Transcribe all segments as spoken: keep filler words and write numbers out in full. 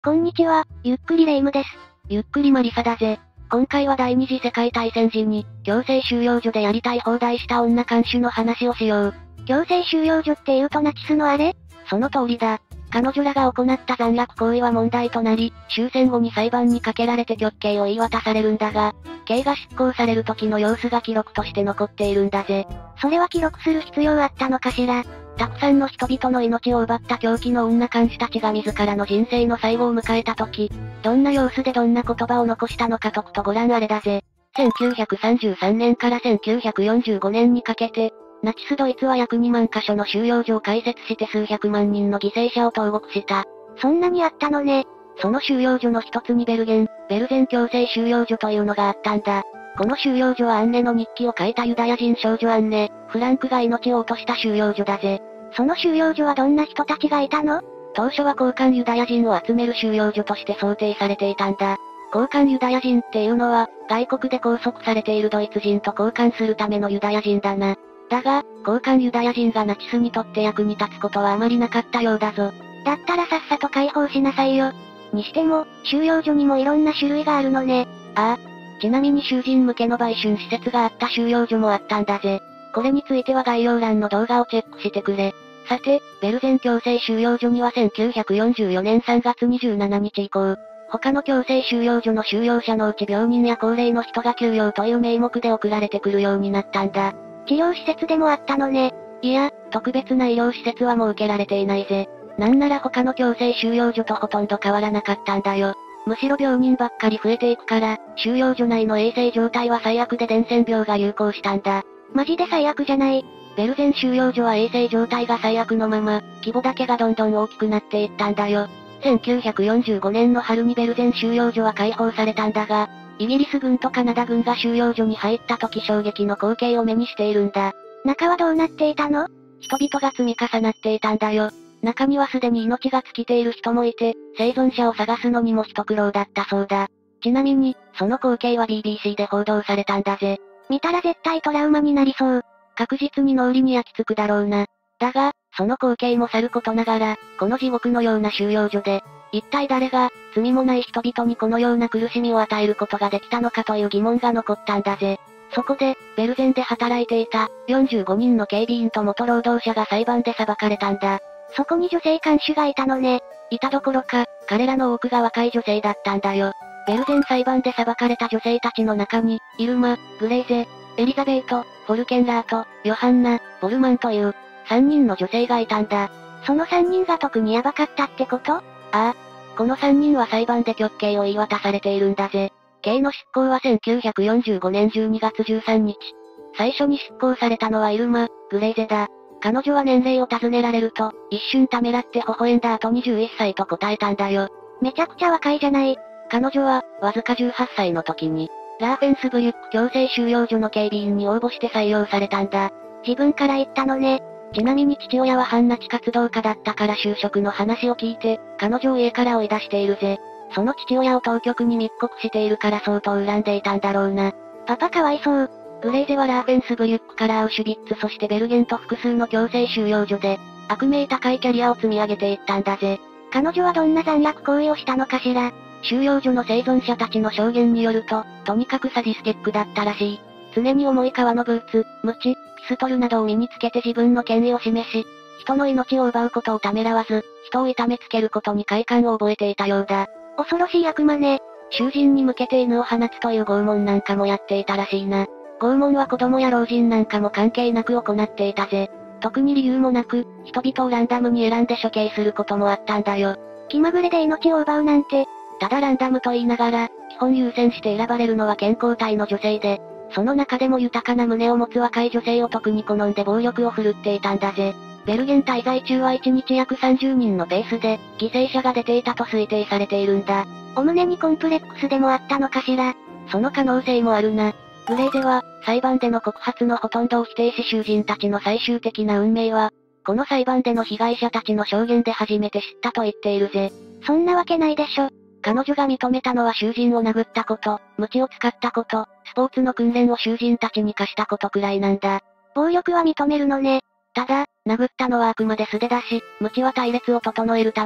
こんにちは、ゆっくりレ夢ムです。 ゆっくりマリサだぜ。今回は第二次世界大戦時に、強制収容所でやりたい放題した女看守の話をしよう。 強制収容所って言うとナチスのあれ？ その通りだ。彼女らが行った残虐行為は問題となり、終戦後に裁判にかけられて極刑を言い渡されるんだが、刑が執行される時の様子が記録として残っているんだぜ。 それは記録する必要あったのかしら？ たくさんの人々の命を奪った狂気の女看守たちが自らの人生の最後を迎えた時、どんな様子でどんな言葉を残したのかとくとご覧あれだぜ。せんきゅうひゃくさんじゅうさんねんからせんきゅうひゃくよんじゅうごねんにかけて、ナチスドイツは約にまんかしょの収容所を開設して数百万人の犠牲者を投獄した。 そんなにあったのね。 その収容所の一つにベルゲン、ベルゼン強制収容所というのがあったんだ。この収容所はアンネの日記を書いたユダヤ人少女アンネ、フランクが命を落とした収容所だぜ。 その収容所はどんな人たちがいたの？ 当初は交換ユダヤ人を集める収容所として想定されていたんだ。交換ユダヤ人っていうのは、外国で拘束されているドイツ人と交換するためのユダヤ人だな。だが、交換ユダヤ人がナチスにとって役に立つことはあまりなかったようだぞ。 だったらさっさと解放しなさいよ。にしても、収容所にもいろんな種類があるのね。 ああ。ちなみに囚人向けの売春施設があった収容所もあったんだぜ。これについては概要欄の動画をチェックしてくれ。さて、ベルゼン強制収容所にはせんきゅうひゃくよんじゅうよねんさんがつにじゅうしちにち以降、他の強制収容所の収容者のうち病人や高齢の人が休養という名目で送られてくるようになったんだ。 治療施設でもあったのね。 いや、特別な医療施設はもう受けられていないぜ。なんなら他の強制収容所とほとんど変わらなかったんだよ。むしろ病人ばっかり増えていくから、収容所内の衛生状態は最悪で伝染病が流行したんだ。 マジで最悪じゃない。 ベルゼン収容所は衛生状態が最悪のまま、規模だけがどんどん大きくなっていったんだよ。せんきゅうひゃくよんじゅうごねんの春にベルゼン収容所は解放されたんだが、イギリス軍とカナダ軍が収容所に入った時衝撃の光景を目にしているんだ。 中はどうなっていたの？ 人々が積み重なっていたんだよ。中にはすでに命が尽きている人もいて、生存者を探すのにも一苦労だったそうだ。ちなみに、その光景は ビービーシー で報道されたんだぜ。 見たら絶対トラウマになりそう。 確実に脳裏に焼き付くだろうな。だが、その光景もさることながら、この地獄のような収容所で、一体誰が、罪もない人々にこのような苦しみを与えることができたのかという疑問が残ったんだぜ。そこで、ベルゼンで働いていた、よんじゅうごにんの警備員と元労働者が裁判で裁かれたんだ。 そこに女性看守がいたのね。 いたどころか、彼らの多くが若い女性だったんだよ。ベルゼン裁判で裁かれた女性たちの中に、イルマ、グレイゼ、エリザベート、フォルケンラート、ヨハンナ、ボルマンという、さんにんの女性がいたんだ。 そのさんにんが特にヤバかったってこと？ああ。このさんにんは裁判で極刑を言い渡されているんだぜ。刑の執行はせんきゅうひゃくよんじゅうごねんじゅうにがつじゅうさんにち。最初に執行されたのはイルマ、グレイゼだ。彼女は年齢を尋ねられると、一瞬ためらって微笑んだ後にじゅういっさいと答えたんだよ。 めちゃくちゃ若いじゃない。 彼女は、わずかじゅうはっさいの時に、ラーフェンスブリュック強制収容所の警備員に応募して採用されたんだ。 自分から言ったのね。 ちなみに父親は反ナチ活動家だったから就職の話を聞いて、彼女を家から追い出しているぜ。その父親を当局に密告しているから相当恨んでいたんだろうな。 パパかわいそう。 グレイゼはラーフェンスブリュックからアウシュビッツそしてベルゲンと複数の強制収容所で、悪名高いキャリアを積み上げていったんだぜ。 彼女はどんな残虐行為をしたのかしら？ 収容所の生存者たちの証言によると、とにかくサディスティックだったらしい。常に重い革のブーツ、鞭、ピストルなどを身につけて自分の権威を示し、人の命を奪うことをためらわず、人を痛めつけることに快感を覚えていたようだ。 恐ろしい悪魔ね。 囚人に向けて犬を放つという拷問なんかもやっていたらしいな。拷問は子供や老人なんかも関係なく行っていたぜ。特に理由もなく、人々をランダムに選んで処刑することもあったんだよ。 気まぐれで命を奪うなんて。 ただランダムと言いながら、基本優先して選ばれるのは健康体の女性で、その中でも豊かな胸を持つ若い女性を特に好んで暴力を振るっていたんだぜ。ベルゲン滞在中はいちにち約さんじゅうにんのペースで、犠牲者が出ていたと推定されているんだ。 お胸にコンプレックスでもあったのかしら？ その可能性もあるな。グレイゼは、裁判での告発のほとんどを否定し囚人たちの最終的な運命は、この裁判での被害者たちの証言で初めて知ったと言っているぜ。 そんなわけないでしょ。 彼女が認めたのは囚人を殴ったこと、鞭を使ったこと、スポーツの訓練を囚人たちに課したことくらいなんだ。 暴力は認めるのね。 ただ、殴ったのはあくまで素手だし、鞭は隊列を整えるため、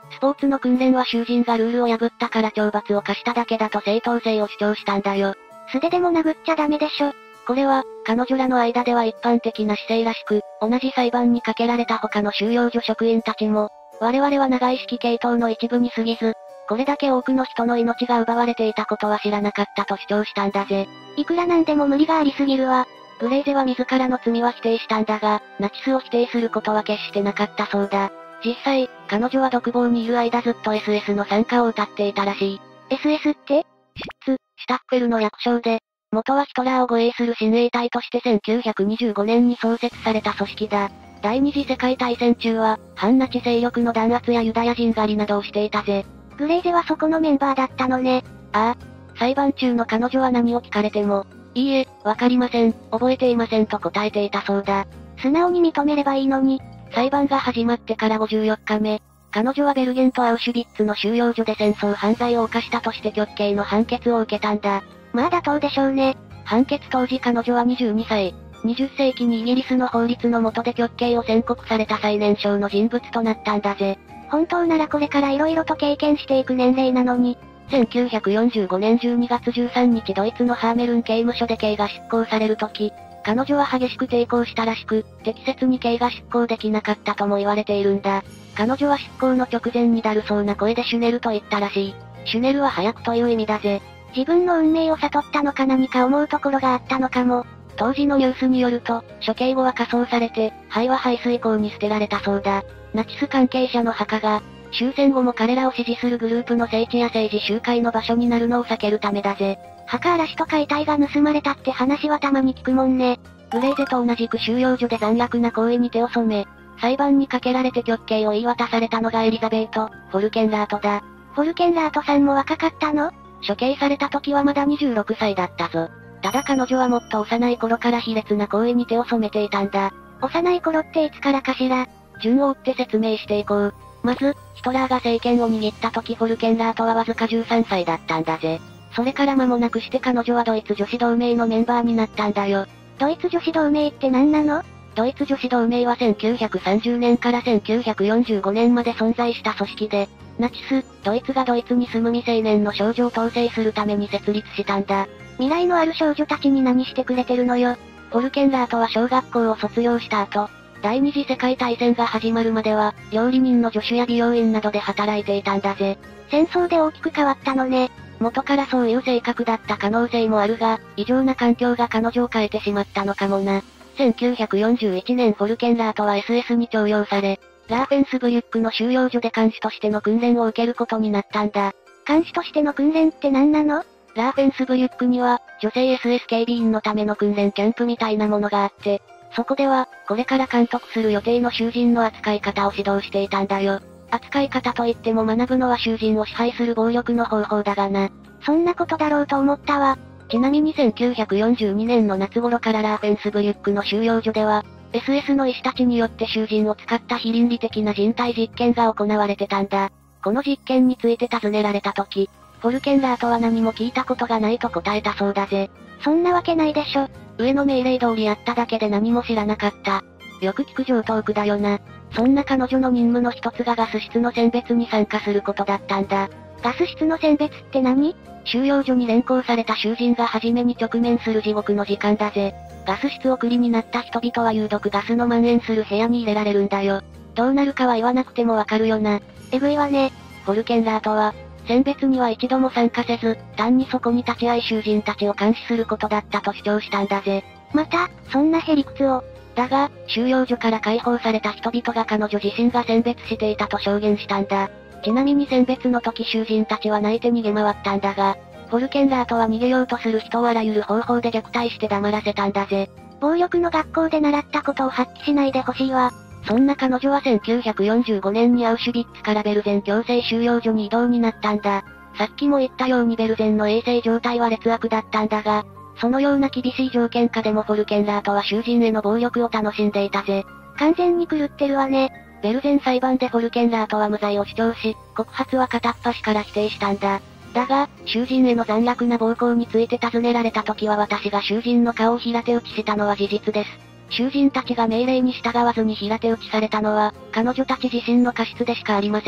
スポーツの訓練は囚人がルールを破ったから懲罰を課しただけだと正当性を主張したんだよ。 素手でも殴っちゃダメでしょ。 これは、彼女らの間では一般的な姿勢らしく、同じ裁判にかけられた他の収容所職員たちも、我々は長い指揮系統の一部に過ぎず、これだけ多くの人の命が奪われていたことは知らなかったと主張したんだぜ。 いくらなんでも無理がありすぎるわ。 グレイゼは自らの罪は否定したんだが、ナチスを否定することは決してなかったそうだ。実際、彼女は独房にいる間ずっと エスエス の参加を謳っていたらしい。 エスエス って？ シュシュタッフェルの略称で、元はヒトラーを護衛する親衛隊としてせんきゅうひゃくにじゅうごねんに創設された組織だ。第二次世界大戦中は、反ナチ勢力の弾圧やユダヤ人狩りなどをしていたぜ。 グレイゼはそこのメンバーだったのね。 ああ。裁判中の彼女は何を聞かれても、いいえ、わかりません、覚えていませんと答えていたそうだ。 素直に認めればいいのに。 裁判が始まってからごじゅうよっかめ、彼女はベルゲンとアウシュビッツの収容所で戦争犯罪を犯したとして極刑の判決を受けたんだ。 まあ妥当でしょうね。 判決当時彼女はにじゅうにさい。にじゅっせいきにイギリスの法律の下で極刑を宣告された最年少の人物となったんだぜ。 本当ならこれから色々と経験していく年齢なのに。 せんきゅうひゃくよんじゅうごねんじゅうにがつじゅうさんにちドイツのハーメルン刑務所で刑が執行されるとき、彼女は激しく抵抗したらしく、適切に刑が執行できなかったとも言われているんだ。彼女は執行の直前にだるそうな声でシュネルと言ったらしい。シュネルは早くという意味だぜ。 自分の運命を悟ったのか何か思うところがあったのかも。 当時のニュースによると、処刑後は火葬されて、灰は排水溝に捨てられたそうだ。ナチス関係者の墓が、終戦後も彼らを支持するグループの聖地や政治集会の場所になるのを避けるためだぜ。 墓荒らしとか遺体が盗まれたって話はたまに聞くもんね。 グレイゼと同じく収容所で残虐な行為に手を染め、裁判にかけられて極刑を言い渡されたのがエリザベート・フォルケンラートだ。 フォルケンラートさんも若かったの？ 処刑された時はまだにじゅうろくさいだったぞ。ただ彼女はもっと幼い頃から卑劣な行為に手を染めていたんだ。 幼い頃っていつからかしら？ 順を追って説明していこう。まず、ヒトラーが政権を握った時フォルケンラートはわずかじゅうさんさいだったんだぜ。それから間もなくして彼女はドイツ女子同盟のメンバーになったんだよ。 ドイツ女子同盟って何なの？ ドイツ女子同盟はせんきゅうひゃくさんじゅうねんからせんきゅうひゃくよんじゅうごねんまで存在した組織で、ナチス、ドイツがドイツに住む未成年の少女を統制するために設立したんだ。 未来のある少女たちに何してくれてるのよ。 フォルケンラートは小学校を卒業した後、第二次世界大戦が始まるまでは、料理人の助手や美容院などで働いていたんだぜ。 戦争で大きく変わったのね。 元からそういう性格だった可能性もあるが、異常な環境が彼女を変えてしまったのかもな。せんきゅうひゃくよんじゅういちねんフォルケンラートは エスエス に徴用され、ラーフェンスブリュックの収容所で監視としての訓練を受けることになったんだ。 監視としての訓練って何なの？ ラーフェンスブリュックには、女性 エスエス 警備員のための訓練キャンプみたいなものがあって、そこでは、これから監督する予定の囚人の扱い方を指導していたんだよ。扱い方といっても学ぶのは囚人を支配する暴力の方法だがな。 そんなことだろうと思ったわ。 ちなみにせんきゅうひゃくよんじゅうにねんの夏頃からラーフェンスブリュックの収容所では、エスエス の医師たちによって囚人を使った非倫理的な人体実験が行われてたんだ。この実験について尋ねられたとき、フォルケンラートは何も聞いたことがないと答えたそうだぜ。 そんなわけないでしょ。 上の命令通りやっただけで何も知らなかった。よく聞く上等句だよな。そんな彼女の任務の一つがガス室の選別に参加することだったんだ。 ガス室の選別って何？ 収容所に連行された囚人が初めに直面する地獄の時間だぜ。ガス室送りになった人々は有毒ガスの蔓延する部屋に入れられるんだよ。どうなるかは言わなくてもわかるよな。 えぐいわね。 フォルケンラートは、選別には一度も参加せず、単にそこに立ち会い囚人たちを監視することだったと主張したんだぜ。 また、そんなへりくつを。 だが、収容所から解放された人々が彼女自身が選別していたと証言したんだ。ちなみに選別の時囚人たちは泣いて逃げ回ったんだが、フォルケンラートは逃げようとする人をあらゆる方法で虐待して黙らせたんだぜ。 暴力の学校で習ったことを発揮しないでほしいわ。 そんな彼女はせんきゅうひゃくよんじゅうごねんにアウシュビッツからベルゼン強制収容所に移動になったんだ。さっきも言ったようにベルゼンの衛生状態は劣悪だったんだが、そのような厳しい条件下でもフォルケンラートは囚人への暴力を楽しんでいたぜ。 完全に狂ってるわね。 ベルゼン裁判でフォルケンラートは無罪を主張し、告発は片っ端から否定したんだ。だが、囚人への残虐な暴行について尋ねられた時は私が囚人の顔を平手打ちしたのは事実です。囚人たちが命令に従わずに平手打ちされたのは、彼女たち自身の過失でしかありません。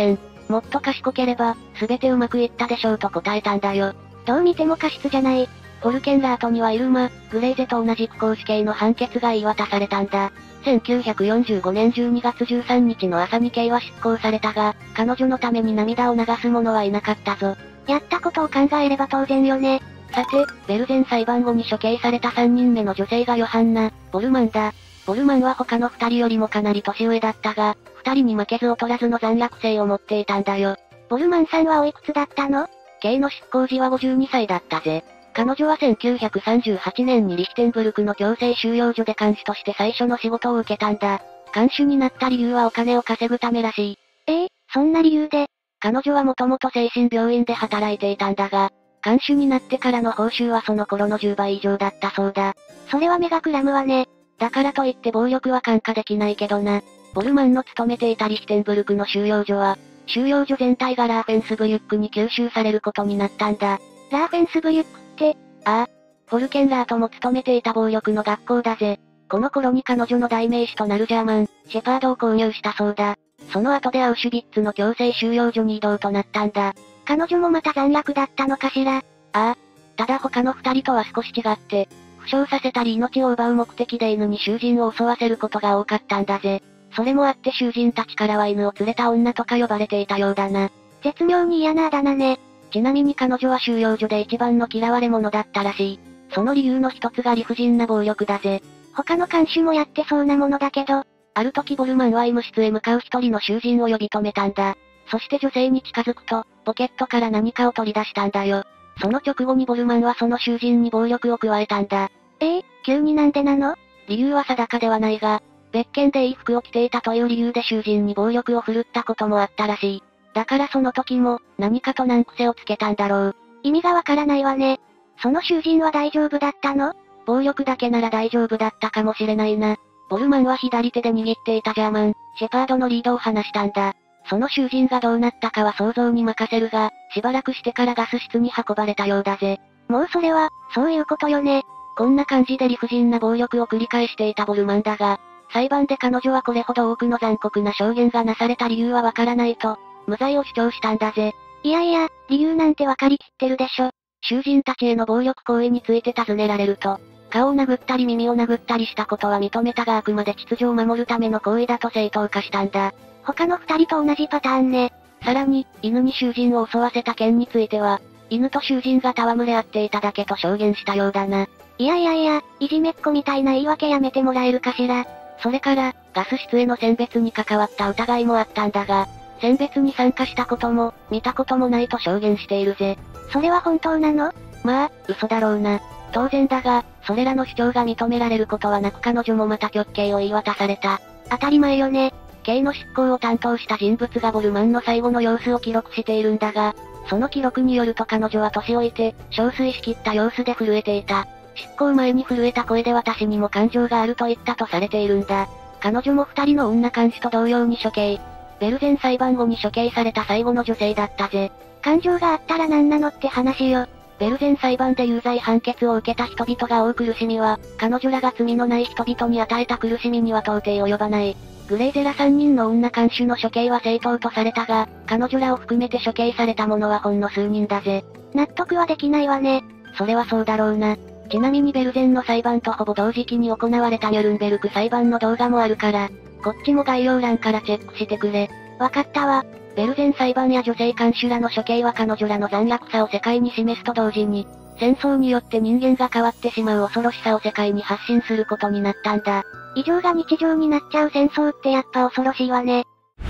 もっと賢ければ、すべてうまくいったでしょうと答えたんだよ。 どう見ても過失じゃない。 フォルケンラートにはイルマ、グレイゼと同じく絞死刑の判決が言い渡されたんだ。せんきゅうひゃくよんじゅうごねんじゅうにがつじゅうさんにちの朝に刑は執行されたが、彼女のために涙を流す者はいなかったぞ。 やったことを考えれば当然よね。 さて、ベルゼン裁判後に処刑されたさんにんめの女性がヨハンナ・ボルマンだ。ボルマンは他のふたりよりもかなり年上だったが、ふたりに負けず劣らずの残虐性を持っていたんだよ。 ボルマンさんはおいくつだったの？ 刑の執行時はごじゅうにさいだったぜ。彼女はせんきゅうひゃくさんじゅうはちねんにリヒテンブルクの強制収容所で看守として最初の仕事を受けたんだ。看守になった理由はお金を稼ぐためらしい。 ええ、そんな理由で？ 彼女はもともと精神病院で働いていたんだが、看守になってからの報酬はその頃のじゅうばい以上だったそうだ。 それは目がくらむわね。 だからといって暴力は看過できないけどな。ボルマンの勤めていたリヒテンブルクの収容所は、収容所全体がラーフェンスブリュックに吸収されることになったんだ。 ラーフェンスブリュックって？ ああ。フォルケンラートも勤めていた暴力の学校だぜ。この頃に彼女の代名詞となるジャーマン、シェパードを購入したそうだ。その後でアウシュビッツの強制収容所に移動となったんだ。 彼女もまた残虐だったのかしら？ああ。ただ他の二人とは少し違って、負傷させたり命を奪う目的で犬に囚人を襲わせることが多かったんだぜ。それもあって囚人たちからは犬を連れた女とか呼ばれていたようだな。 絶妙に嫌なあだ名ね。 ちなみに彼女は収容所で一番の嫌われ者だったらしい。その理由の一つが理不尽な暴力だぜ。 他の看守もやってそうなものだけど、 ある時ボルマンは医務室へ向かう一人の囚人を呼び止めたんだ。そして女性に近づくと、ポケットから何かを取り出したんだよ。その直後にボルマンはその囚人に暴力を加えたんだ。 ええ、急になんでなの？ 理由は定かではないが、別件でいい服を着ていたという理由で囚人に暴力を振るったこともあったらしい。だからその時も、何かと難癖をつけたんだろう。 意味がわからないわね。その囚人は大丈夫だったの？ 暴力だけなら大丈夫だったかもしれないな。ボルマンは左手で握っていたジャーマン、シェパードのリードを離したんだ。その囚人がどうなったかは想像に任せるが、しばらくしてからガス室に運ばれたようだぜ。 もうそれは、そういうことよね。 こんな感じで理不尽な暴力を繰り返していたボルマンだが、裁判で彼女はこれほど多くの残酷な証言がなされた理由はわからないと、無罪を主張したんだぜ。 いやいや、理由なんてわかりきってるでしょ。 囚人たちへの暴力行為について尋ねられると、顔を殴ったり耳を殴ったりしたことは認めたがあくまで秩序を守るための行為だと正当化したんだ。 他の二人と同じパターンね。 さらに、犬に囚人を襲わせた件については、犬と囚人が戯れ合っていただけと証言したようだな。 いやいやいや、いじめっ子みたいな言い訳やめてもらえるかしら。 それから、ガス室への選別に関わった疑いもあったんだが、選別に参加したことも、見たこともないと証言しているぜ。 それは本当なの？ まあ、嘘だろうな。当然だが、それらの主張が認められることはなく彼女もまた極刑を言い渡された。 当たり前よね。 刑の執行を担当した人物がボルマンの最後の様子を記録しているんだが、その記録によると彼女は年老いて、憔悴しきった様子で震えていた。執行前に震えた声で私にも感情があると言ったとされているんだ。彼女も二人の女看守と同様に処刑。ベルゼン裁判後に処刑された最後の女性だったぜ。 感情があったら何なのって話よ。 ベルゼン裁判で有罪判決を受けた人々が負う苦しみは、彼女らが罪のない人々に与えた苦しみには到底及ばない。グレイゼらさんにんの女看守の処刑は正当とされたが、彼女らを含めて処刑された者はほんの数人だぜ。 納得はできないわね。 それはそうだろうな。ちなみにベルゼンの裁判とほぼ同時期に行われたニュルンベルク裁判の動画もあるから、こっちも概要欄からチェックしてくれ。 わかったわ。 ベルゼン裁判や女性看守らの処刑は彼女らの残虐さを世界に示すと同時に、戦争によって人間が変わってしまう恐ろしさを世界に発信することになったんだ。 異常が日常になっちゃう戦争ってやっぱ恐ろしいわね。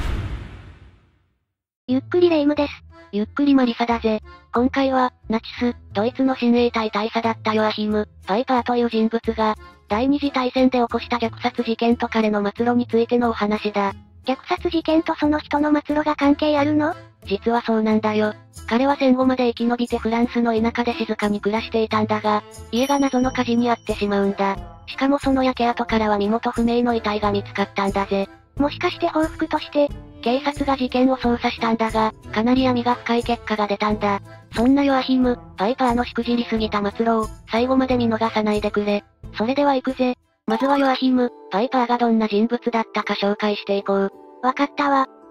ゆっくりレ夢ムです。 ゆっくりマリサだぜ。今回は、ナチス、ドイツの親衛隊大佐だったヨアヒム・パイパーという人物が、第二次大戦で起こした虐殺事件と彼の末路についてのお話だ。 虐殺事件とその人の末路が関係あるの？ 実はそうなんだよ。彼は戦後まで生き延びてフランスの田舎で静かに暮らしていたんだが、家が謎の火事に遭ってしまうんだ。しかもその焼け跡からは身元不明の遺体が見つかったんだぜ。 もしかして報復として、 警察が事件を捜査したんだが、かなり闇が深い結果が出たんだ。そんなヨアヒム、パイパーのしくじりすぎた末路を、最後まで見逃さないでくれ。それでは行くぜ。まずはヨアヒム、パイパーがどんな人物だったか紹介していこう。 わかったわ。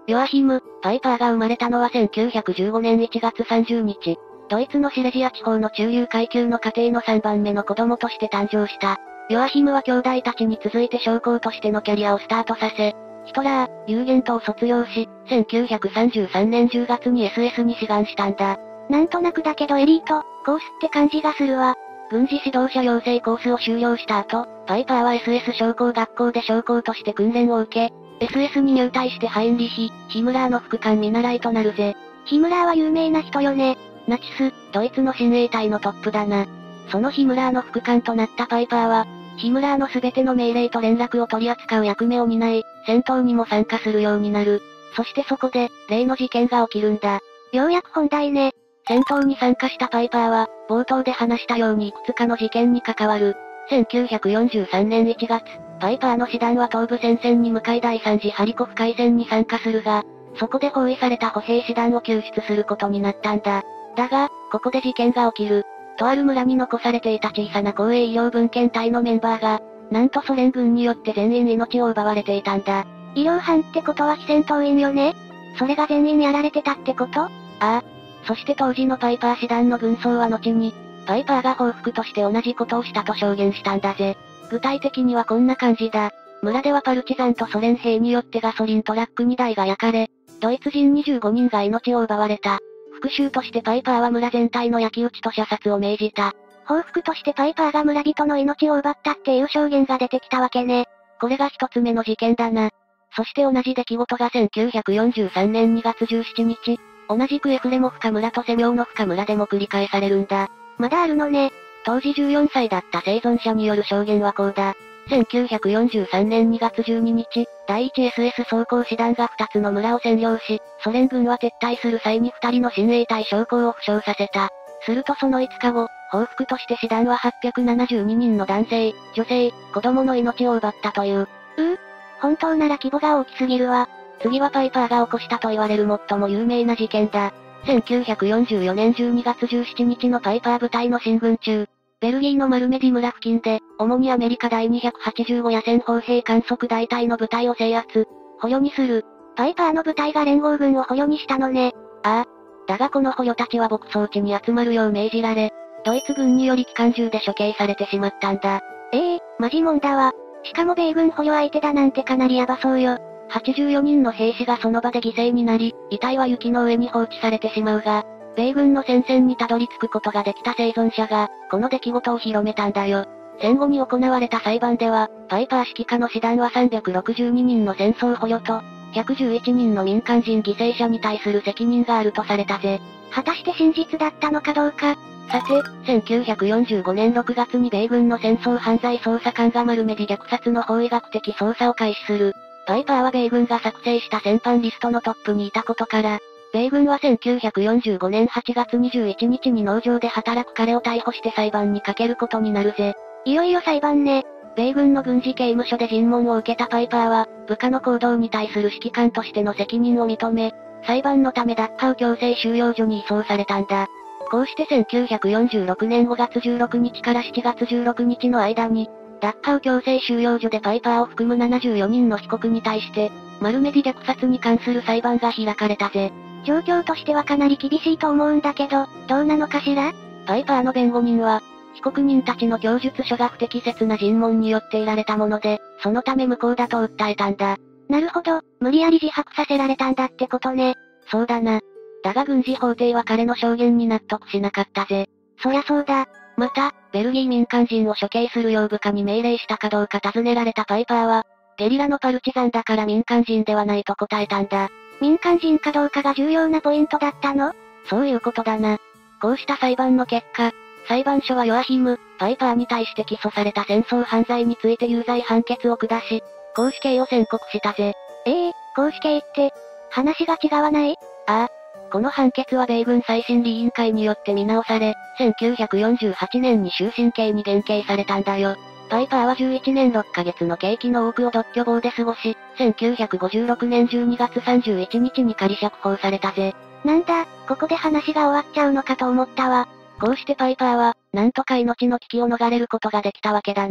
ヨアヒム、パイパーが生まれたのはせんきゅうひゃくじゅうごねんいちがつさんじゅうにち。ドイツのシレジア地方の中流階級の家庭のさんばんめの子供として誕生した。ヨアヒムは兄弟たちに続いて将校としてのキャリアをスタートさせ、ヒトラー、有限党を卒業し、せんきゅうひゃくさんじゅうさんねんじゅうがつに エスエス に志願したんだ。 なんとなくだけどエリート、コースって感じがするわ。 軍事指導者養成コースを修了した後、パイパーは エスエス 将校学校で将校として訓練を受け、エスエス に入隊してハインリヒ、ヒムラーの副官見習いとなるぜ。 ヒムラーは有名な人よね。 ナチス、ドイツの親衛隊のトップだな。そのヒムラーの副官となったパイパーは、ヒムラーのすべての命令と連絡を取り扱う役目を担い、戦闘にも参加するようになる。そしてそこで、例の事件が起きるんだ。 ようやく本題ね。 戦闘に参加したパイパーは、冒頭で話したようにいくつかの事件に関わる。せんきゅうひゃくよんじゅうさんねんいちがつ、パイパーの師団は東部戦線に向かい第三次ハリコフ海戦に参加するが、そこで包囲された歩兵師団を救出することになったんだ。だが、ここで事件が起きる。とある村に残されていた小さな公営医療分遣隊のメンバーが、なんとソ連軍によって全員命を奪われていたんだ。 医療班ってことは非戦闘員よね？それが全員やられてたってこと？ ああ。そして当時のパイパー師団の軍曹は後に、パイパーが報復として同じことをしたと証言したんだぜ。具体的にはこんな感じだ。村ではパルチザンとソ連兵によってガソリントラックにだいが焼かれ、ドイツ人にじゅうごにんが命を奪われた。復讐としてパイパーは村全体の焼き討ちと射殺を命じた。 報復としてパイパーが村人の命を奪ったっていう証言が出てきたわけね。 これが一つ目の事件だな。そして同じ出来事がせんきゅうひゃくよんじゅうさんねんにがつじゅうしちにち、同じくエフレモフカ村とセミョーノフカ村でも繰り返されるんだ。 まだあるのね。 当時じゅうよんさいだった生存者による証言はこうだ。せんきゅうひゃくよんじゅうさんねんにがつじゅうににち、だいいちエスエス 装甲師団がふたつの村を占領し、ソ連軍は撤退する際にふたりの親衛隊将校を負傷させた。するとそのいつかご、報復として師団ははっぴゃくななじゅうににんの男性、女性、子供の命を奪ったという。 うぅ、本当なら規模が大きすぎるわ。 次はパイパーが起こしたと言われる最も有名な事件だ。せんきゅうひゃくよんじゅうよねんじゅうにがつじゅうしちにちのパイパー部隊の進軍中、ベルギーのマルメディ村付近で、主にアメリカ第にひゃくはちじゅうご野戦砲兵観測大隊の部隊を制圧、捕虜にする。 パイパーの部隊が連合軍を捕虜にしたのね。 ああ。だがこの捕虜たちは牧草地に集まるよう命じられ、ドイツ軍により機関銃で処刑されてしまったんだ。 ええー、マジもんだわ。しかも米軍捕虜相手だなんてかなりヤバそうよ。 はちじゅうよにんの兵士がその場で犠牲になり、遺体は雪の上に放置されてしまうが、米軍の戦線にたどり着くことができた生存者が、この出来事を広めたんだよ。戦後に行われた裁判では、パイパー指揮下の師団はさんびゃくろくじゅうににんの戦争捕虜と、ひゃくじゅういちにんの民間人犠牲者に対する責任があるとされたぜ。 果たして真実だったのかどうか。 さて、せんきゅうひゃくよんじゅうごねんろくがつに米軍の戦争犯罪捜査官がマルメディ虐殺の法医学的捜査を開始する。パイパーは米軍が作成した戦犯リストのトップにいたことから、米軍はせんきゅうひゃくよんじゅうごねんはちがつにじゅういちにちに農場で働く彼を逮捕して裁判にかけることになるぜ。 いよいよ裁判ね。 米軍の軍事刑務所で尋問を受けたパイパーは、部下の行動に対する指揮官としての責任を認め、裁判のためダッハウ強制収容所に移送されたんだ。こうしてせんきゅうひゃくよんじゅうろくねんごがつじゅうろくにちからしちがつじゅうろくにちの間に、ダッハウ強制収容所でパイパーを含むななじゅうよにんの被告に対して、マルメディ虐殺に関する裁判が開かれたぜ。 状況としてはかなり厳しいと思うんだけど、どうなのかしら？ パイパーの弁護人は、被告人たちの供述書が不適切な尋問によって得られたもので、そのため無効だと訴えたんだ。 なるほど、無理やり自白させられたんだってことね。 そうだな。だが軍事法廷は彼の証言に納得しなかったぜ。 そりゃそうだ。 また、ベルギー民間人を処刑するよう部下に命令したかどうか尋ねられたパイパーは、ゲリラのパルチザンだから民間人ではないと答えたんだ。 民間人かどうかが重要なポイントだったの？ そういうことだな。こうした裁判の結果、裁判所はヨアヒム、パイパーに対して起訴された戦争犯罪について有罪判決を下し、絞死刑を宣告したぜ。 ええー、絞死刑って、話が違わない？ ああ。この判決は米軍再審理委員会によって見直され、せんきゅうひゃくよんじゅうはちねんに終身刑に減刑されたんだよ。パイパーはじゅういちねんろっかげつの刑期の多くを独居房で過ごし、せんきゅうひゃくごじゅうろくねんじゅうにがつさんじゅういちにちに仮釈放されたぜ。 なんだ、ここで話が終わっちゃうのかと思ったわ。 こうしてパイパーは、なんとか命の危機を逃れることができたわけだな。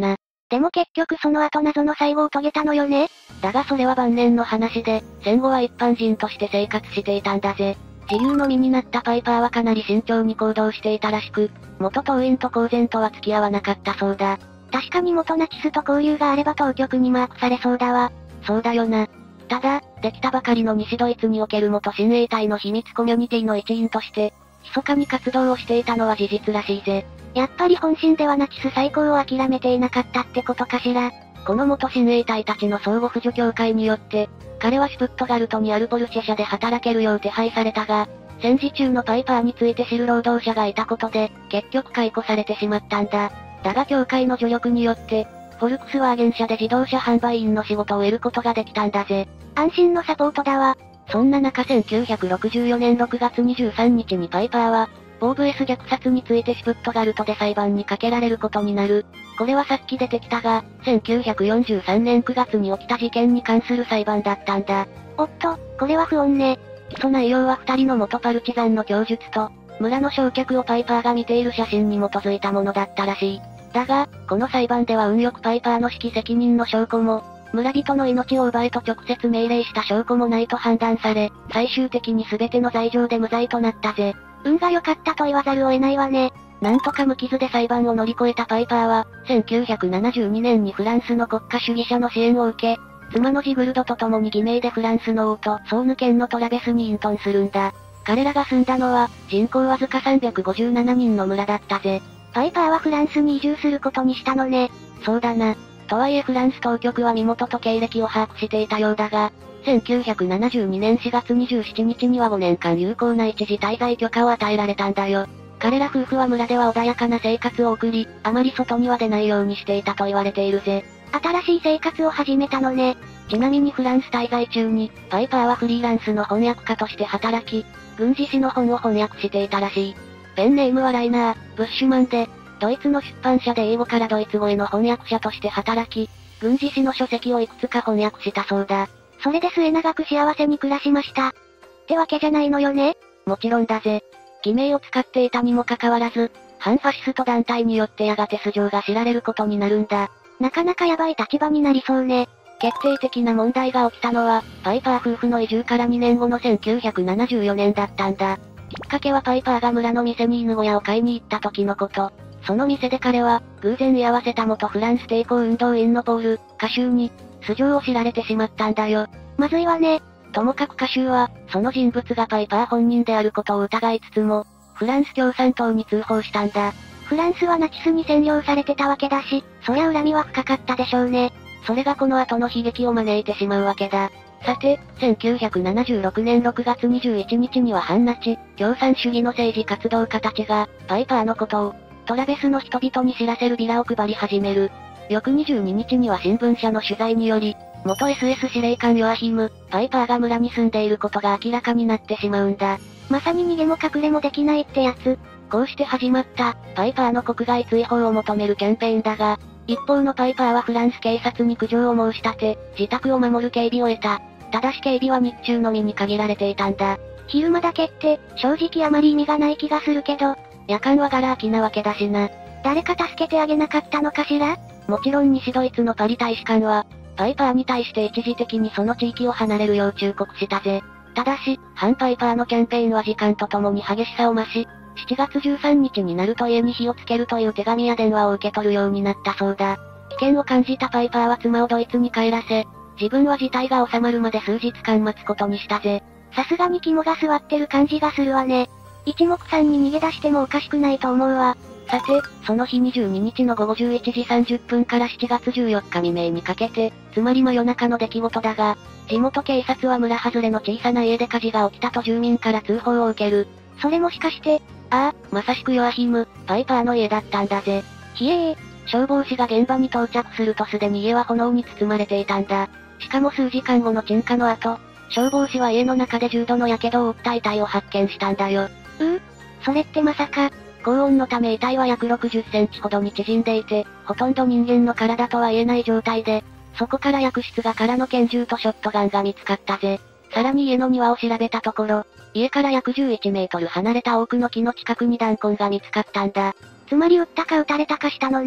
でも結局その後謎の最後を遂げたのよね。 だがそれは晩年の話で、戦後は一般人として生活していたんだぜ。自由の身になったパイパーはかなり慎重に行動していたらしく、元党員と公然とは付き合わなかったそうだ。 確かに元ナチスと交流があれば当局にマークされそうだわ。 そうだよな。ただ、できたばかりの西ドイツにおける元親衛隊の秘密コミュニティの一員として、密かに活動をしていたのは事実らしいぜ。 やっぱり本心ではナチス再興を諦めていなかったってことかしら。 この元親衛隊たちの相互扶助協会によって、彼はシュプットガルトにあるポルシェ社で働けるよう手配されたが、戦時中のパイパーについて知る労働者がいたことで、結局解雇されてしまったんだ。だが協会の助力によって、フォルクスワーゲン社で自動車販売員の仕事を得ることができたんだぜ。 安心のサポートだわ。 そんな中せんきゅうひゃくろくじゅうよねんろくがつにじゅうさんにちにパイパーは、ボーブ S 虐殺についてシュプットガルトで裁判にかけられることになる。これはさっき出てきたが、せんきゅうひゃくよんじゅうさんねんくがつに起きた事件に関する裁判だったんだ。 おっと、これは不穏ね。 起訴内容は二人の元パルチザンの供述と、村の焼却をパイパーが見ている写真に基づいたものだったらしい。だが、この裁判では運よくパイパーの指揮責任の証拠も、村人の命を奪えと直接命令した証拠もないと判断され、最終的に全ての罪状で無罪となったぜ。 運が良かったと言わざるを得ないわね。 なんとか無傷で裁判を乗り越えたパイパーは、せんきゅうひゃくななじゅうにねんにフランスの国家主義者の支援を受け、妻のジグルドと共に偽名でフランスの王都、ソーヌ県のトラベスに隠遁するんだ。彼らが住んだのは、人口わずかさんびゃくごじゅうななにんの村だったぜ。 パイパーはフランスに移住することにしたのね。 そうだな。とはいえフランス当局は身元と経歴を把握していたようだが、せんきゅうひゃくななじゅうにねんしがつにじゅうしちにちにはごねんかん有効な一時滞在許可を与えられたんだよ。彼ら夫婦は村では穏やかな生活を送り、あまり外には出ないようにしていたと言われているぜ。 新しい生活を始めたのね。 ちなみにフランス滞在中に、パイパーはフリーランスの翻訳家として働き、軍事史の本を翻訳していたらしい。ペンネームはライナー、ブッシュマンで、ドイツの出版社で英語からドイツ語への翻訳者として働き、軍事史の書籍をいくつか翻訳したそうだ。 それで末永く幸せに暮らしました。ってわけじゃないのよね。 もちろんだぜ。偽名を使っていたにもかかわらず、反ファシスト団体によってやがて素性が知られることになるんだ。 なかなかヤバい立場になりそうね。 決定的な問題が起きたのは、パイパー夫婦の移住からにねんごのせんきゅうひゃくななじゅうよねんだったんだ。きっかけはパイパーが村の店に犬小屋を買いに行った時のこと。その店で彼は、偶然居合わせた元フランス抵抗運動員のポール、歌手に、素性を知られてしまったんだよ。 まずいわね。 ともかく歌手は、その人物がパイパー本人であることを疑いつつも、フランス共産党に通報したんだ。 フランスはナチスに占領されてたわけだし、そりゃ恨みは深かったでしょうね。 それがこの後の悲劇を招いてしまうわけだ。さて、せんきゅうひゃくななじゅうろくねんろくがつにじゅういちにちには反ナチ、共産主義の政治活動家たちが、パイパーのことを、トラベスの人々に知らせるビラを配り始める。翌にじゅうににちには新聞社の取材により、元 エスエス 司令官ヨアヒム、パイパーが村に住んでいることが明らかになってしまうんだ。 まさに逃げも隠れもできないってやつ。 こうして始まった、パイパーの国外追放を求めるキャンペーンだが、一方のパイパーはフランス警察に苦情を申し立て、自宅を守る警備を得た。ただし警備は日中のみに限られていたんだ。 昼間だけって、正直あまり意味がない気がするけど、 夜間はガラ空きなわけだしな。 誰か助けてあげなかったのかしら？ もちろん西ドイツのパリ大使館は、パイパーに対して一時的にその地域を離れるよう忠告したぜ。ただし、反パイパーのキャンペーンは時間とともに激しさを増し、しちがつじゅうさんにちになると家に火をつけるという手紙や電話を受け取るようになったそうだ。危険を感じたパイパーは妻をドイツに帰らせ、自分は事態が収まるまで数日間待つことにしたぜ。 さすがに肝が据わってる感じがするわね。一目散に逃げ出してもおかしくないと思うわ。 さて、その日にじゅうににちのごごじゅういちじさんじゅっぷんからしちがつじゅうよっか未明にかけて、つまり真夜中の出来事だが、地元警察は村外れの小さな家で火事が起きたと住民から通報を受ける。 それもしかして、 ああ、まさしくヨアヒム、パイパーの家だったんだぜ。 ひえー。 消防士が現場に到着するとすでに家は炎に包まれていたんだ。しかも数時間後の鎮火の後、消防士は家の中で重度の火傷を負った遺体を発見したんだよ。 うー、それってまさか、 高温のため遺体は約ろくじゅっセンチほどに縮んでいて、ほとんど人間の体とは言えない状態で、そこから薬室が空の拳銃とショットガンが見つかったぜ。さらに家の庭を調べたところ、家から約じゅういちメートル離れた多くの木の近くに弾痕が見つかったんだ。 つまり撃ったか撃たれたかしたのね。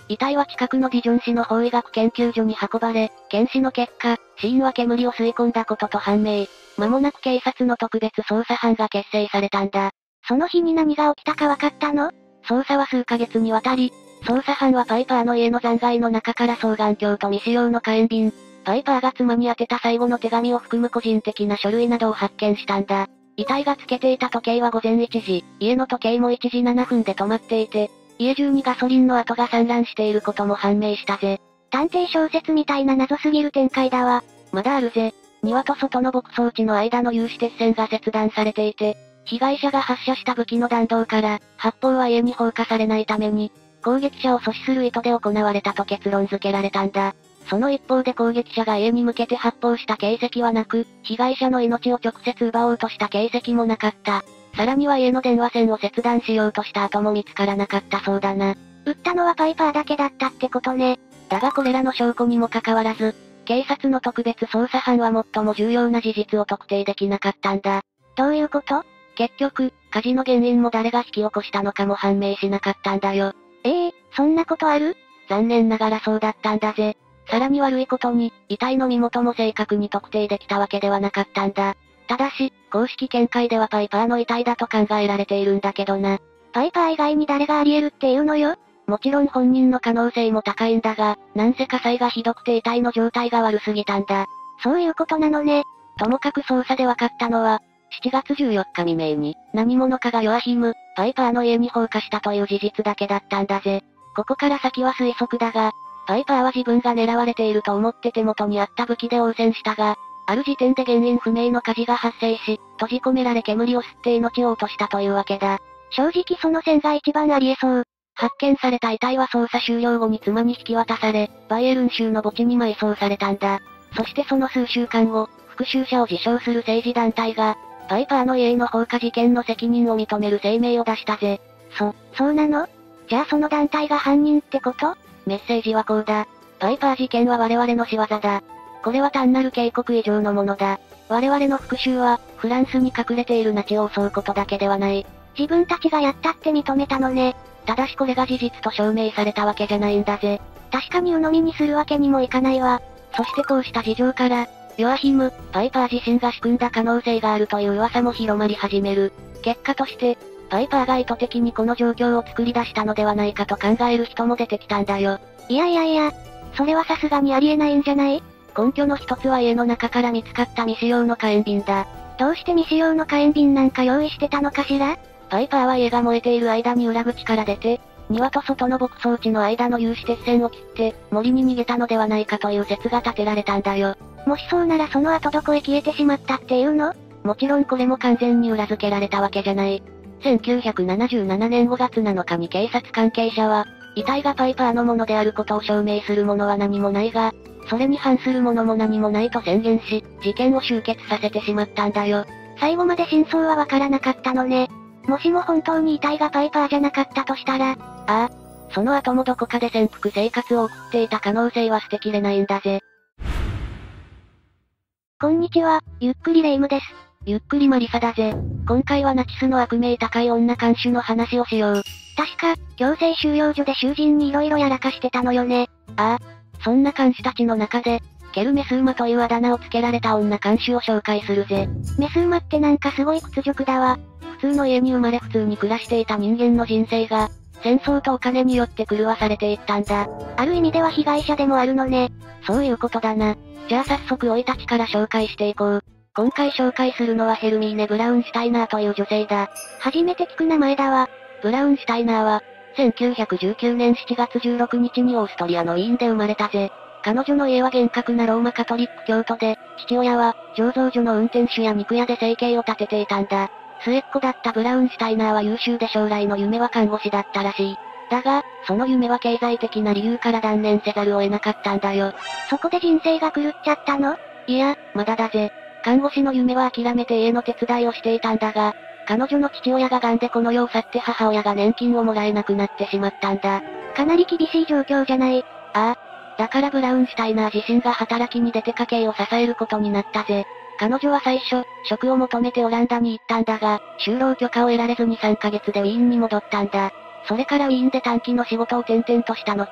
遺体は近くのディジョン市の法医学研究所に運ばれ、検視の結果、死因は煙を吸い込んだことと判明。間もなく警察の特別捜査班が結成されたんだ。 その日に何が起きたか分かったの？ 捜査は数ヶ月にわたり、捜査班はパイパーの家の残骸の中から双眼鏡と未使用の火炎瓶、パイパーが妻に宛てた最後の手紙を含む個人的な書類などを発見したんだ。遺体がつけていた時計はごぜんいちじ、家の時計もいちじななふんで止まっていて、家中にガソリンの跡が散乱していることも判明したぜ。 探偵小説みたいな謎すぎる展開だわ。 まだあるぜ。庭と外の牧草地の間の有刺鉄線が切断されていて、被害者が発射した武器の弾道から、発砲は家に放火されないために、攻撃者を阻止する意図で行われたと結論付けられたんだ。その一方で攻撃者が家に向けて発砲した形跡はなく、被害者の命を直接奪おうとした形跡もなかった。さらには家の電話線を切断しようとした後も見つからなかったそうだな。 撃ったのはパイパーだけだったってことね。 だがこれらの証拠にもかかわらず、警察の特別捜査班は最も重要な事実を特定できなかったんだ。 どういうこと？ 結局、火事の原因も誰が引き起こしたのかも判明しなかったんだよ。 ええー、そんなことある？ 残念ながらそうだったんだぜ。さらに悪いことに、遺体の身元も正確に特定できたわけではなかったんだ。ただし、公式見解ではパイパーの遺体だと考えられているんだけどな。 パイパー以外に誰があり得るっていうのよ？ もちろん本人の可能性も高いんだが、なんせ火災がひどくて遺体の状態が悪すぎたんだ。 そういうことなのね。 ともかく捜査で分かったのは、しちがつじゅうよっか未明に、何者かがヨアヒム、パイパーの家に放火したという事実だけだったんだぜ。ここから先は推測だが、パイパーは自分が狙われていると思って手元にあった武器で応戦したが、ある時点で原因不明の火事が発生し、閉じ込められ煙を吸って命を落としたというわけだ。 正直その線が一番ありえそう。 発見された遺体は捜査終了後に妻に引き渡され、バイエルン州の墓地に埋葬されたんだ。そしてその数週間後、復讐者を自称する政治団体が、パイパーの家への放火事件の責任を認める声明を出したぜ。 そ、そうなの？じゃあその団体が犯人ってこと？ メッセージはこうだ。パイパー事件は我々の仕業だ。これは単なる警告以上のものだ。我々の復讐は、フランスに隠れているナチを襲うことだけではない。 自分たちがやったって認めたのね。 ただしこれが事実と証明されたわけじゃないんだぜ。 確かに鵜呑みにするわけにもいかないわ。 そしてこうした事情から、ヨアヒム、パイパー自身が仕組んだ可能性があるという噂も広まり始める。結果として、パイパーが意図的にこの状況を作り出したのではないかと考える人も出てきたんだよ。 いやいやいや、それはさすがにありえないんじゃない？ 根拠の一つは家の中から見つかった未使用の火炎瓶だ。 どうして未使用の火炎瓶なんか用意してたのかしら？ パイパーは家が燃えている間に裏口から出て、庭と外の牧草地の間の有刺鉄線を切って、森に逃げたのではないかという説が立てられたんだよ。 もしそうならその後どこへ消えてしまったっていうの？ もちろんこれも完全に裏付けられたわけじゃない。せんきゅうひゃくななじゅうななねんごがつなのかに警察関係者は、遺体がパイパーのものであることを証明するものは何もないが、それに反するものも何もないと宣言し、事件を終結させてしまったんだよ。 最後まで真相はわからなかったのね。もしも本当に遺体がパイパーじゃなかったとしたら、 ああ、その後もどこかで潜伏生活を送っていた可能性は捨てきれないんだぜ。 こんにちは、ゆっくりレ夢ムです。 ゆっくりマリサだぜ。今回はナチスの悪名高い女看守の話をしよう。 確か、強制収容所で囚人に色々やらかしてたのよね。 ああ、そんな看守たちの中で、ケルメスーマというあだ名をつけられた女看守を紹介するぜ。 メスーマってなんかすごい屈辱だわ。 普通の家に生まれ普通に暮らしていた人間の人生が、戦争とお金によって狂わされていったんだ。 ある意味では被害者でもあるのね。 そういうことだな。じゃあ早速生い立ちから紹介していこう。今回紹介するのはヘルミーネ・ブラウンシュタイナーという女性だ。 初めて聞く名前だわ。 ブラウンシュタイナーは、せんきゅうひゃくじゅうきゅうねんしちがつじゅうろくにちにオーストリアのウィーンで生まれたぜ。彼女の家は厳格なローマカトリック教徒で、父親は、醸造所の運転手や肉屋で生計を立てていたんだ。末っ子だったブラウンシュタイナーは優秀で将来の夢は看護師だったらしい。だが、その夢は経済的な理由から断念せざるを得なかったんだよ。 そこで人生が狂っちゃったの？ いや、まだだぜ。看護師の夢は諦めて家の手伝いをしていたんだが、彼女の父親が癌でこの世を去って母親が年金をもらえなくなってしまったんだ。 かなり厳しい状況じゃない。 ああ。だからブラウンシュタイナー自身が働きに出て家計を支えることになったぜ。彼女は最初、職を求めてオランダに行ったんだが、就労許可を得られずにさんかげつでウィーンに戻ったんだ。それからウィーンで短期の仕事を転々とした後、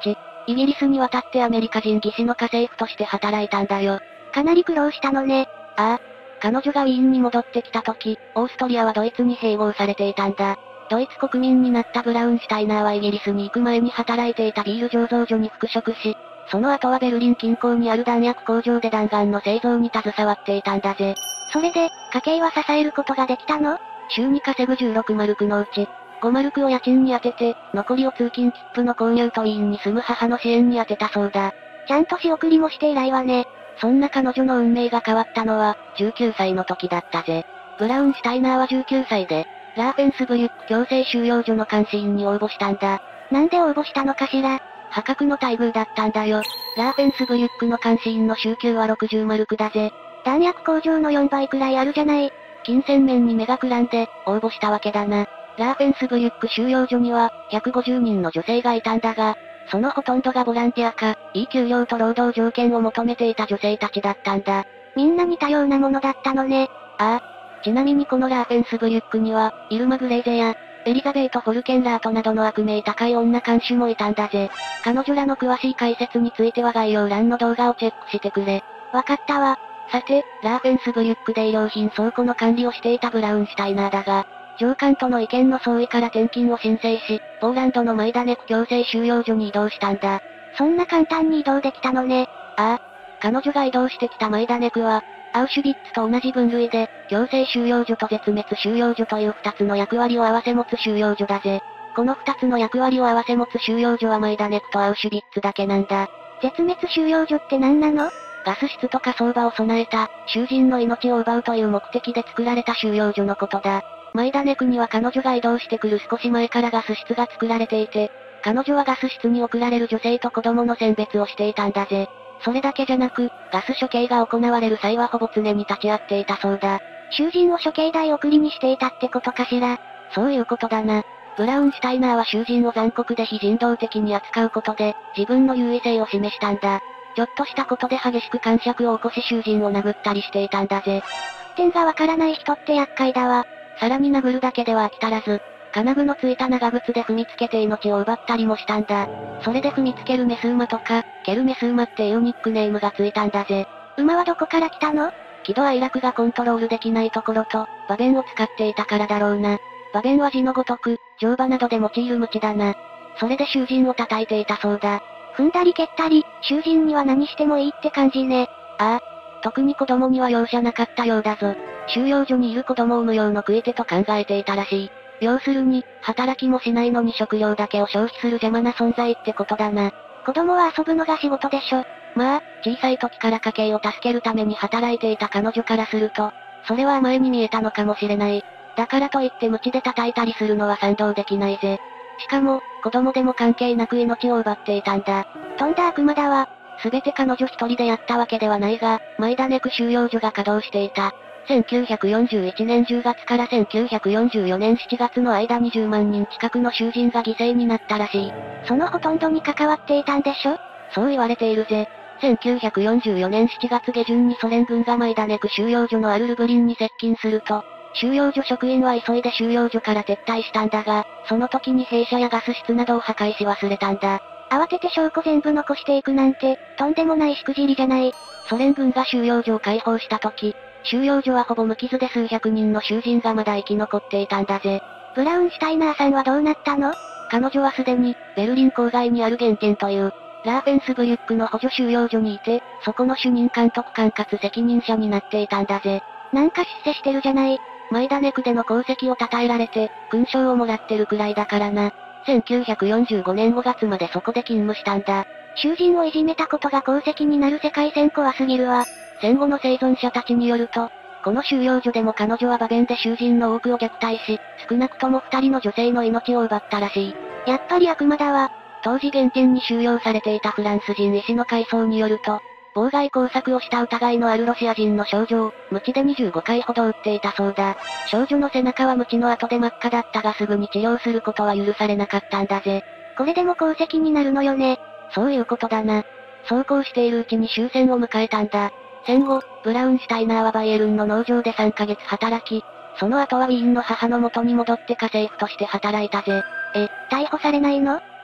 イギリスに渡ってアメリカ人技師の家政婦として働いたんだよ。 かなり苦労したのね。 ああ。彼女がウィーンに戻ってきた時、オーストリアはドイツに併合されていたんだ。ドイツ国民になったブラウンシュタイナーはイギリスに行く前に働いていたビール醸造所に復職し、その後はベルリン近郊にある弾薬工場で弾丸の製造に携わっていたんだぜ。 それで、家計は支えることができたの？ 週に稼ぐじゅうろくマルクのうち、ごマルクを家賃に充てて、残りを通勤切符の購入とウィーンに住む母の支援に充てたそうだ。 ちゃんと仕送りもして偉いわね。 そんな彼女の運命が変わったのは、じゅうきゅうさいの時だったぜ。ブラウンシュタイナーはじゅうきゅうさいで、ラーフェンスブリュック強制収容所の監視員に応募したんだ。 なんで応募したのかしら？ 破格の待遇だったんだよ。ラーフェンスブリュックの監視員の週給はろくじゅうマルクだぜ。 弾薬工場のよんばいくらいあるじゃない。 金銭面に目がくらんで、応募したわけだな。ラーフェンスブリュック収容所には、ひゃくごじゅうにんの女性がいたんだが、そのほとんどがボランティアか、いい給料と労働条件を求めていた女性たちだったんだ。 みんな似たようなものだったのね。 ああ。ちなみにこのラーフェンスブリュックには、イルマ・グレイゼや、エリザベート・フォルケンラートなどの悪名高い女看守もいたんだぜ。彼女らの詳しい解説については概要欄の動画をチェックしてくれ。 わかったわ。 さて、ラーフェンスブリュックで衣料品倉庫の管理をしていたブラウンシュタイナーだが、上官との意見の相違から転勤を申請し、ポーランドのマイダネク強制収容所に移動したんだ。 そんな簡単に移動できたのね。 ああ。彼女が移動してきたマイダネクは、アウシュビッツと同じ分類で、強制収容所と絶滅収容所という二つの役割を合わせ持つ収容所だぜ。この二つの役割を合わせ持つ収容所はマイダネクとアウシュビッツだけなんだ。 絶滅収容所って何なの？ ガス室と火葬場を備えた、囚人の命を奪うという目的で作られた収容所のことだ。マイダネクには彼女が移動してくる少し前からガス室が作られていて、彼女はガス室に送られる女性と子供の選別をしていたんだぜ。それだけじゃなく、ガス処刑が行われる際はほぼ常に立ち会っていたそうだ。 囚人を処刑台送りにしていたってことかしら？ そういうことだな。ブラウンシュタイナーは囚人を残酷で非人道的に扱うことで、自分の優位性を示したんだ。ちょっとしたことで激しく癇癪を起こし囚人を殴ったりしていたんだぜ。 沸点がわからない人って厄介だわ。 さらに殴るだけでは飽き足らず、金具のついた長靴で踏みつけて命を奪ったりもしたんだ。それで踏みつけるメス馬とか、蹴るメス馬っていうニックネームがついたんだぜ。 馬はどこから来たの？ 喜怒哀楽がコントロールできないところと、馬弁を使っていたからだろうな。馬弁は字のごとく、乗馬などで用いる鞭だな。それで囚人を叩いていたそうだ。 踏んだり蹴ったり、囚人には何してもいいって感じね。 ああ。特に子供には容赦なかったようだぞ。収容所にいる子供を無用の食い手と考えていたらしい。要するに、働きもしないのに食料だけを消費する邪魔な存在ってことだな。 子供は遊ぶのが仕事でしょ。 まあ、小さい時から家計を助けるために働いていた彼女からすると、それは甘えに見えたのかもしれない。だからといって鞭で叩いたりするのは賛同できないぜ。しかも、子供でも関係なく命を奪っていたんだ。 とんだ悪魔だわ。 すべて彼女一人でやったわけではないが、マイダネク収容所が稼働していた。せんきゅうひゃくよんじゅういちねんじゅうがつからせんきゅうひゃくよんじゅうよねんしちがつの間にじゅうまんにん近くの囚人が犠牲になったらしい。 そのほとんどに関わっていたんでしょ？ そう言われているぜ。せんきゅうひゃくよんじゅうよねんしちがつげじゅんにソ連軍がマイダネク収容所のあるルブリンに接近すると、収容所職員は急いで収容所から撤退したんだが、その時に兵舎やガス室などを破壊し忘れたんだ。 慌てて証拠全部残していくなんて、とんでもないしくじりじゃない。 ソ連軍が収容所を解放した時、収容所はほぼ無傷で数百人の囚人がまだ生き残っていたんだぜ。 ブラウンシュタイナーさんはどうなったの？ 彼女はすでに、ベルリン郊外にある原点という、ラーフェンスブリュックの補助収容所にいて、そこの主任監督官かつ責任者になっていたんだぜ。 なんか出世してるじゃない。 マイダネクでの功績を称えられて、勲章をもらってるくらいだからな。せんきゅうひゃくよんじゅうごねんごがつまでそこで勤務したんだ。 囚人をいじめたことが功績になる世界線怖すぎるわ。 戦後の生存者たちによると、この収容所でも彼女は馬弁で囚人の多くを虐待し、少なくとも二人の女性の命を奪ったらしい。 やっぱり悪魔だわ。 当時原点に収容されていたフランス人医師の回想によると、妨害工作をした疑いのあるロシア人の少女を、鞭でにじゅうごかいほど撃っていたそうだ。少女の背中は鞭の跡で真っ赤だったがすぐに治療することは許されなかったんだぜ。 これでも功績になるのよね。 そういうことだな。そうこうしているうちに終戦を迎えたんだ。戦後、ブラウンシュタイナーはバイエルンの農場でさんかげつ働き、その後はウィーンの母の元に戻って家政婦として働いたぜ。 え、逮捕されないの？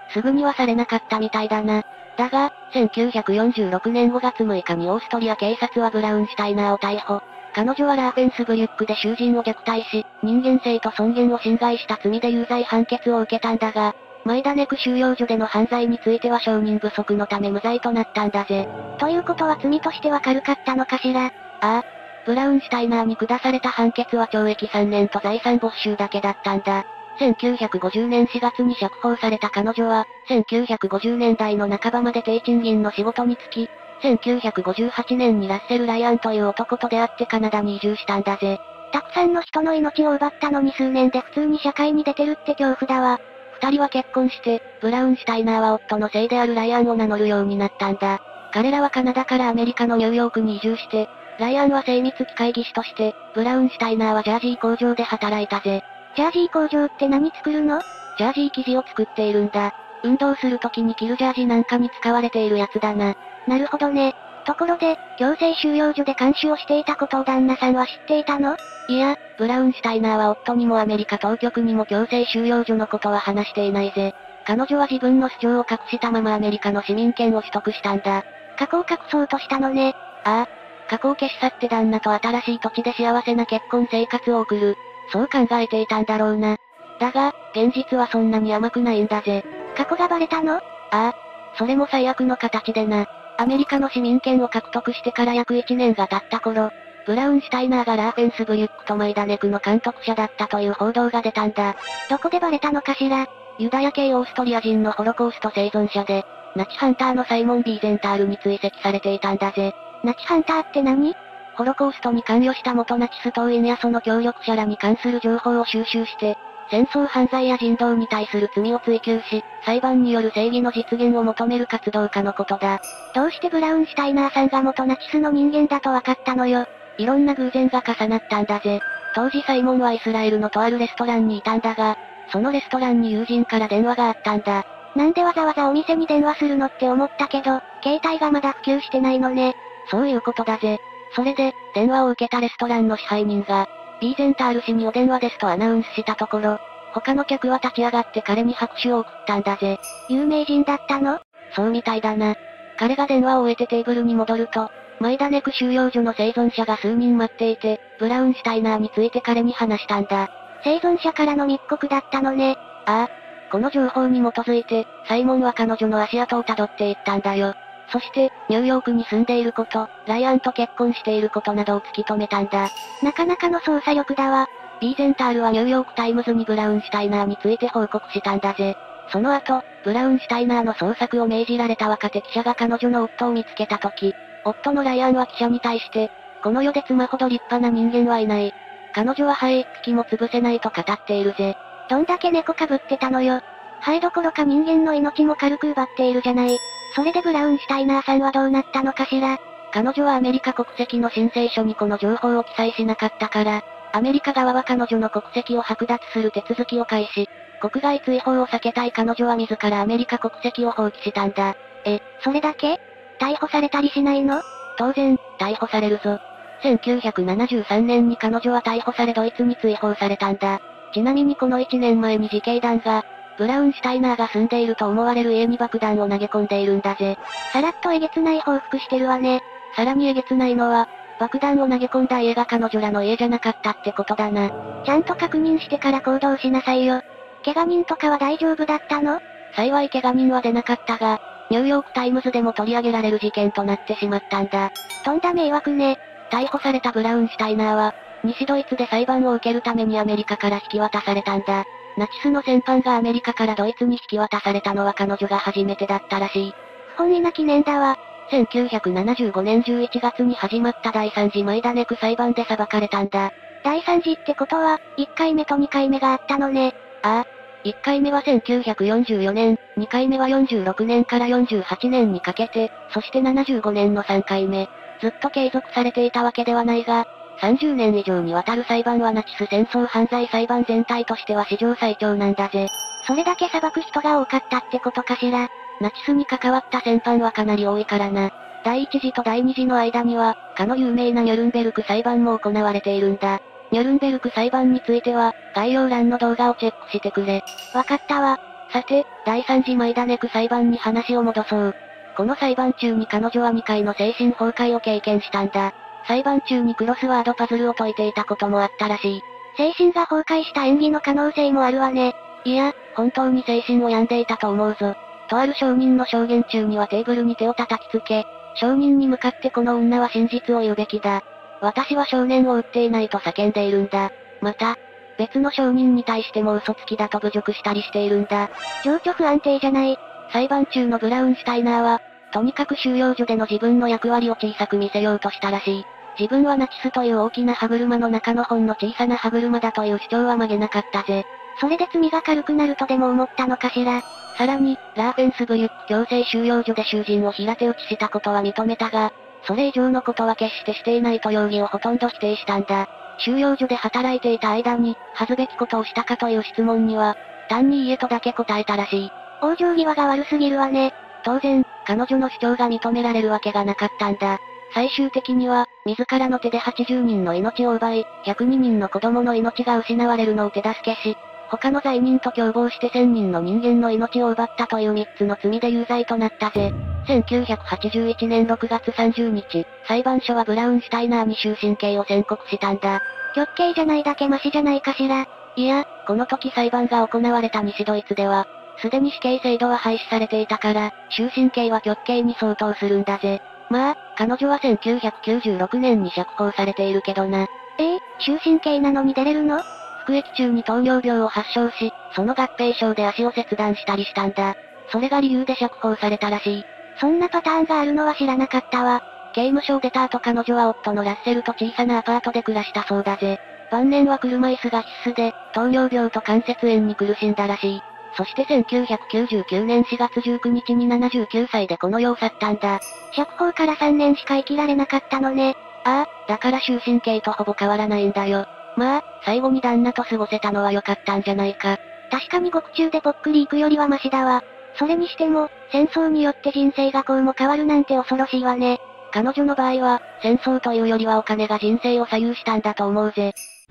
すぐにはされなかったみたいだな。だが、せんきゅうひゃくよんじゅうろくねんごがつむいかにオーストリア警察はブラウンシュタイナーを逮捕。彼女はラーフェンスブリュックで囚人を虐待し、人間性と尊厳を侵害した罪で有罪判決を受けたんだが、マイダネク収容所での犯罪については証人不足のため無罪となったんだぜ。 ということは罪としては軽かったのかしら。 ああ。ブラウンシュタイナーに下された判決は懲役さんねんと財産没収だけだったんだ。せんきゅうひゃくごじゅうねんしがつに釈放された彼女は、せんきゅうひゃくごじゅうねんだいの半ばまで低賃金の仕事に就き、せんきゅうひゃくごじゅうはちねんにラッセル・ライアンという男と出会ってカナダに移住したんだぜ。 たくさんの人の命を奪ったのに数年で普通に社会に出てるって恐怖だわ。 二人は結婚して、ブラウンシュタイナーは夫の姓であるライアンを名乗るようになったんだ。彼らはカナダからアメリカのニューヨークに移住して、ライアンは精密機械技師として、ブラウンシュタイナーはジャージー工場で働いたぜ。 ジャージー工場って何作るの？ ジャージー生地を作っているんだ。運動する時に着るジャージなんかに使われているやつだな。 なるほどね。ところで、強制収容所で監視をしていたことを旦那さんは知っていたの？ いや、ブラウンシュタイナーは夫にもアメリカ当局にも強制収容所のことは話していないぜ。彼女は自分の主張を隠したままアメリカの市民権を取得したんだ。 過去を隠そうとしたのね。 ああ。過去を消し去って旦那と新しい土地で幸せな結婚生活を送る。そう考えていたんだろうな。だが、現実はそんなに甘くないんだぜ。 過去がバレたの？ああ。それも最悪の形でな。アメリカの市民権を獲得してから約いちねんが経った頃、ブラウンシュタイナーがラーフェンスブリュックとマイダネクの監督者だったという報道が出たんだ。 どこでバレたのかしら？ ユダヤ系オーストリア人のホロコースト生存者で、ナチハンターのサイモン・ビーゼンタールに追跡されていたんだぜ。 ナチハンターって何？ ホロコーストに関与した元ナチス党員やその協力者らに関する情報を収集して、戦争犯罪や人道に対する罪を追及し、裁判による正義の実現を求める活動家のことだ。 どうしてブラウンシュタイナーさんが元ナチスの人間だと分かったのよ。 いろんな偶然が重なったんだぜ。当時サイモンはイスラエルのとあるレストランにいたんだが、そのレストランに友人から電話があったんだ。 なんでわざわざお店に電話するのって思ったけど、携帯がまだ普及してないのね。 そういうことだぜ。それで、電話を受けたレストランの支配人が、ビーゼンタール氏にお電話ですとアナウンスしたところ、他の客は立ち上がって彼に拍手を送ったんだぜ。 有名人だったの？ そうみたいだな。彼が電話を終えてテーブルに戻ると、マイダネク収容所の生存者が数人待っていて、ブラウンシュタイナーについて彼に話したんだ。 生存者からの密告だったのね。 ああ。この情報に基づいて、サイモンは彼女の足跡を辿っていったんだよ。そして、ニューヨークに住んでいること、ライアンと結婚していることなどを突き止めたんだ。 なかなかの捜査力だわ。 ビーゼンタールはニューヨークタイムズにブラウンシュタイナーについて報告したんだぜ。その後、ブラウンシュタイナーの捜索を命じられた若手記者が彼女の夫を見つけた時、夫のライアンは記者に対して、この世で妻ほど立派な人間はいない。彼女はハエ一匹も潰せないと語っているぜ。 どんだけ猫かぶってたのよ。ハエどころか人間の命も軽く奪っているじゃない。それでブラウンシュタイナーさんはどうなったのかしら。 彼女はアメリカ国籍の申請書にこの情報を記載しなかったから、アメリカ側は彼女の国籍を剥奪する手続きを開始。国外追放を避けたい彼女は自らアメリカ国籍を放棄したんだ。 え、それだけ？逮捕されたりしないの？ 当然、逮捕されるぞ。せんきゅうひゃくななじゅうさんねんに彼女は逮捕されドイツに追放されたんだ。ちなみにこのいちねんまえに自警団が、ブラウンシュタイナーが住んでいると思われる家に爆弾を投げ込んでいるんだぜ。 さらっとえげつない報復してるわね。 さらにえげつないのは、爆弾を投げ込んだ家が彼女らの家じゃなかったってことだな。 ちゃんと確認してから行動しなさいよ。怪我人とかは大丈夫だったの？ 幸い怪我人は出なかったが、ニューヨークタイムズでも取り上げられる事件となってしまったんだ。 とんだ迷惑ね。 逮捕されたブラウンシュタイナーは、西ドイツで裁判を受けるためにアメリカから引き渡されたんだ。ナチスの戦犯がアメリカからドイツに引き渡されたのは彼女が初めてだったらしい。 不本意な記念だわ。 せんきゅうひゃくななじゅうごねんじゅういちがつに始まった第三次マイダネク裁判で裁かれたんだ。 第三次ってことは、いっかいめとにかいめがあったのね。 ああ。いっかいめはせんきゅうひゃくよんじゅうよねん、にかいめはよんじゅうろくねんからよんじゅうはちねんにかけて、そしてななじゅうごねんのさんかいめ。ずっと継続されていたわけではないが、さんじゅうねん以上にわたる裁判はナチス戦争犯罪裁判全体としては史上最長なんだぜ。 それだけ裁く人が多かったってことかしら。 ナチスに関わった戦犯はかなり多いからな。第一次と第二次の間には、かの有名なニュルンベルク裁判も行われているんだ。ニュルンベルク裁判については、概要欄の動画をチェックしてくれ。 わかったわ。 さて、だいさん次マイダネク裁判に話を戻そう。この裁判中に彼女はにかいの精神崩壊を経験したんだ。裁判中にクロスワードパズルを解いていたこともあったらしい。 精神が崩壊した演技の可能性もあるわね。 いや、本当に精神を病んでいたと思うぞ。とある証人の証言中にはテーブルに手を叩きつけ、証人に向かってこの女は真実を言うべきだ。私は少年を撃っていないと叫んでいるんだ。また、別の証人に対しても嘘つきだと侮辱したりしているんだ。 情緒不安定じゃない。 裁判中のブラウンシュタイナーは、とにかく収容所での自分の役割を小さく見せようとしたらしい。自分はナチスという大きな歯車の中のほんの小さな歯車だという主張は曲げなかったぜ。 それで罪が軽くなるとでも思ったのかしら。 さらに、ラーペンスブリュック強制収容所で囚人を平手打ちしたことは認めたが、それ以上のことは決してしていないと容疑をほとんど否定したんだ。収容所で働いていた間に、恥ずべきことをしたかという質問には、単にいいえとだけ答えたらしい。 往生際が悪すぎるわね。 当然、彼女の主張が認められるわけがなかったんだ。最終的には、自らの手ではちじゅうにんの命を奪い、ひゃくににんの子供の命が失われるのを手助けし、他の罪人と共謀してせんにんの人間の命を奪ったというみっつの罪で有罪となったぜ。せんきゅうひゃくはちじゅういちねんろくがつさんじゅうにち、裁判所はブラウンシュタイナーに終身刑を宣告したんだ。 極刑じゃないだけマシじゃないかしら。 いや、この時裁判が行われた西ドイツでは、すでに死刑制度は廃止されていたから、終身刑は極刑に相当するんだぜ。まあ、彼女はせんきゅうひゃくきゅうじゅうろくねんに釈放されているけどな。 ええ、終身刑なのに出れるの？ 服役中に糖尿病を発症し、その合併症で足を切断したりしたんだ。それが理由で釈放されたらしい。 そんなパターンがあるのは知らなかったわ。 刑務所を出た後彼女は夫のラッセルと小さなアパートで暮らしたそうだぜ。晩年は車椅子が必須で、糖尿病と関節炎に苦しんだらしい。そしてせんきゅうひゃくきゅうじゅうきゅうねんしがつじゅうくにちにななじゅうきゅうさいでこの世を去ったんだ。 釈放からさんねんしか生きられなかったのね。 ああ、だから終身刑とほぼ変わらないんだよ。まあ、最後に旦那と過ごせたのは良かったんじゃないか。 確かに獄中でぽっくり行くよりはマシだわ。それにしても、戦争によって人生がこうも変わるなんて恐ろしいわね。 彼女の場合は、戦争というよりはお金が人生を左右したんだと思うぜ。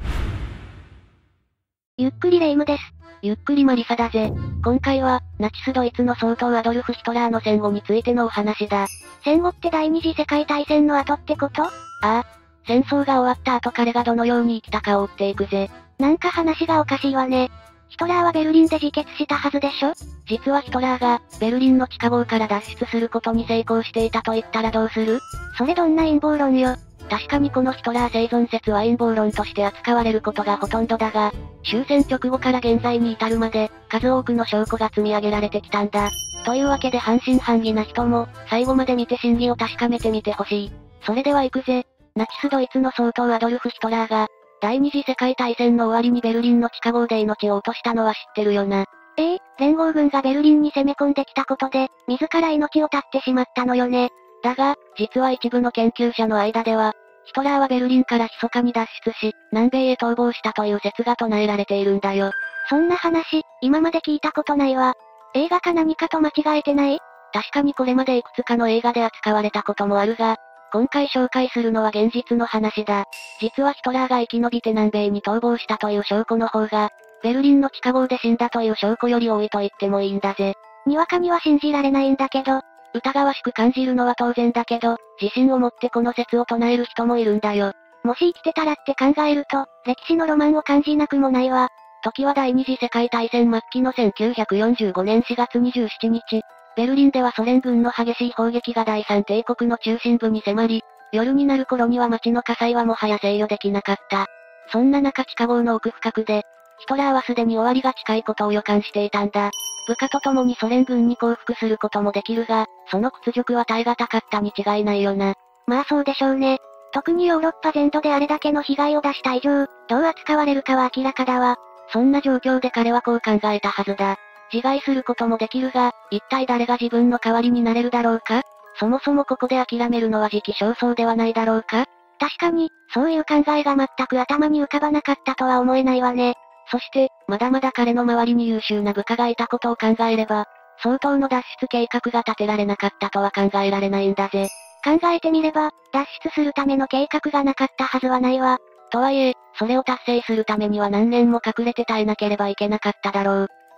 ゆっくりレ夢ムです。 ゆっくりマリサだぜ。今回は、ナチスドイツの総統アドルフ・ヒトラーの戦後についてのお話だ。 戦後って第二次世界大戦の後ってこと？ ああ。戦争が終わった後彼がどのように生きたかを追っていくぜ。 なんか話がおかしいわね。ヒトラーはベルリンで自決したはずでしょ？ 実はヒトラーが、ベルリンの地下壕から脱出することに成功していたと言ったらどうする？ それどんな陰謀論よ。 確かにこのヒトラー生存説は陰謀論として扱われることがほとんどだが、終戦直後から現在に至るまで、数多くの証拠が積み上げられてきたんだ。というわけで半信半疑な人も、最後まで見て真偽を確かめてみてほしい。それでは行くぜ。ナチスドイツの総統アドルフ・ヒトラーが、第二次世界大戦の終わりにベルリンの地下壕で命を落としたのは知ってるよな。 ええ、連合軍がベルリンに攻め込んできたことで、自ら命を絶ってしまったのよね。 だが、実は一部の研究者の間では、ヒトラーはベルリンから密かに脱出し、南米へ逃亡したという説が唱えられているんだよ。 そんな話、今まで聞いたことないわ。映画か何かと間違えてない？ 確かにこれまでいくつかの映画で扱われたこともあるが、今回紹介するのは現実の話だ。実はヒトラーが生き延びて南米に逃亡したという証拠の方が、ベルリンの地下壕で死んだという証拠より多いと言ってもいいんだぜ。 にわかには信じられないんだけど、 疑わしく感じるのは当然だけど、自信を持ってこの説を唱える人もいるんだよ。 もし生きてたらって考えると、歴史のロマンを感じなくもないわ。 時は第二次世界大戦末期のせんきゅうひゃくよんじゅうごねんしがつにじゅうしちにち、ベルリンではソ連軍の激しい砲撃が第三帝国の中心部に迫り、夜になる頃には街の火災はもはや制御できなかった。そんな中地下壕の奥深くで、ヒトラーはすでに終わりが近いことを予感していたんだ。部下と共にソ連軍に降伏することもできるが、その屈辱は耐え難かったに違いないよな。 まあそうでしょうね。特にヨーロッパ全土であれだけの被害を出した以上、どう扱われるかは明らかだわ。 そんな状況で彼はこう考えたはずだ。自害することもできるが、一体誰が自分の代わりになれるだろうか？そもそもここで諦めるのは時期尚早ではないだろうか？ 確かに、そういう考えが全く頭に浮かばなかったとは思えないわね。 そして、まだまだ彼の周りに優秀な部下がいたことを考えれば、相当の脱出計画が立てられなかったとは考えられないんだぜ。 考えてみれば、脱出するための計画がなかったはずはないわ。 とはいえ、それを達成するためには何年も隠れて耐えなければいけなかっただろう。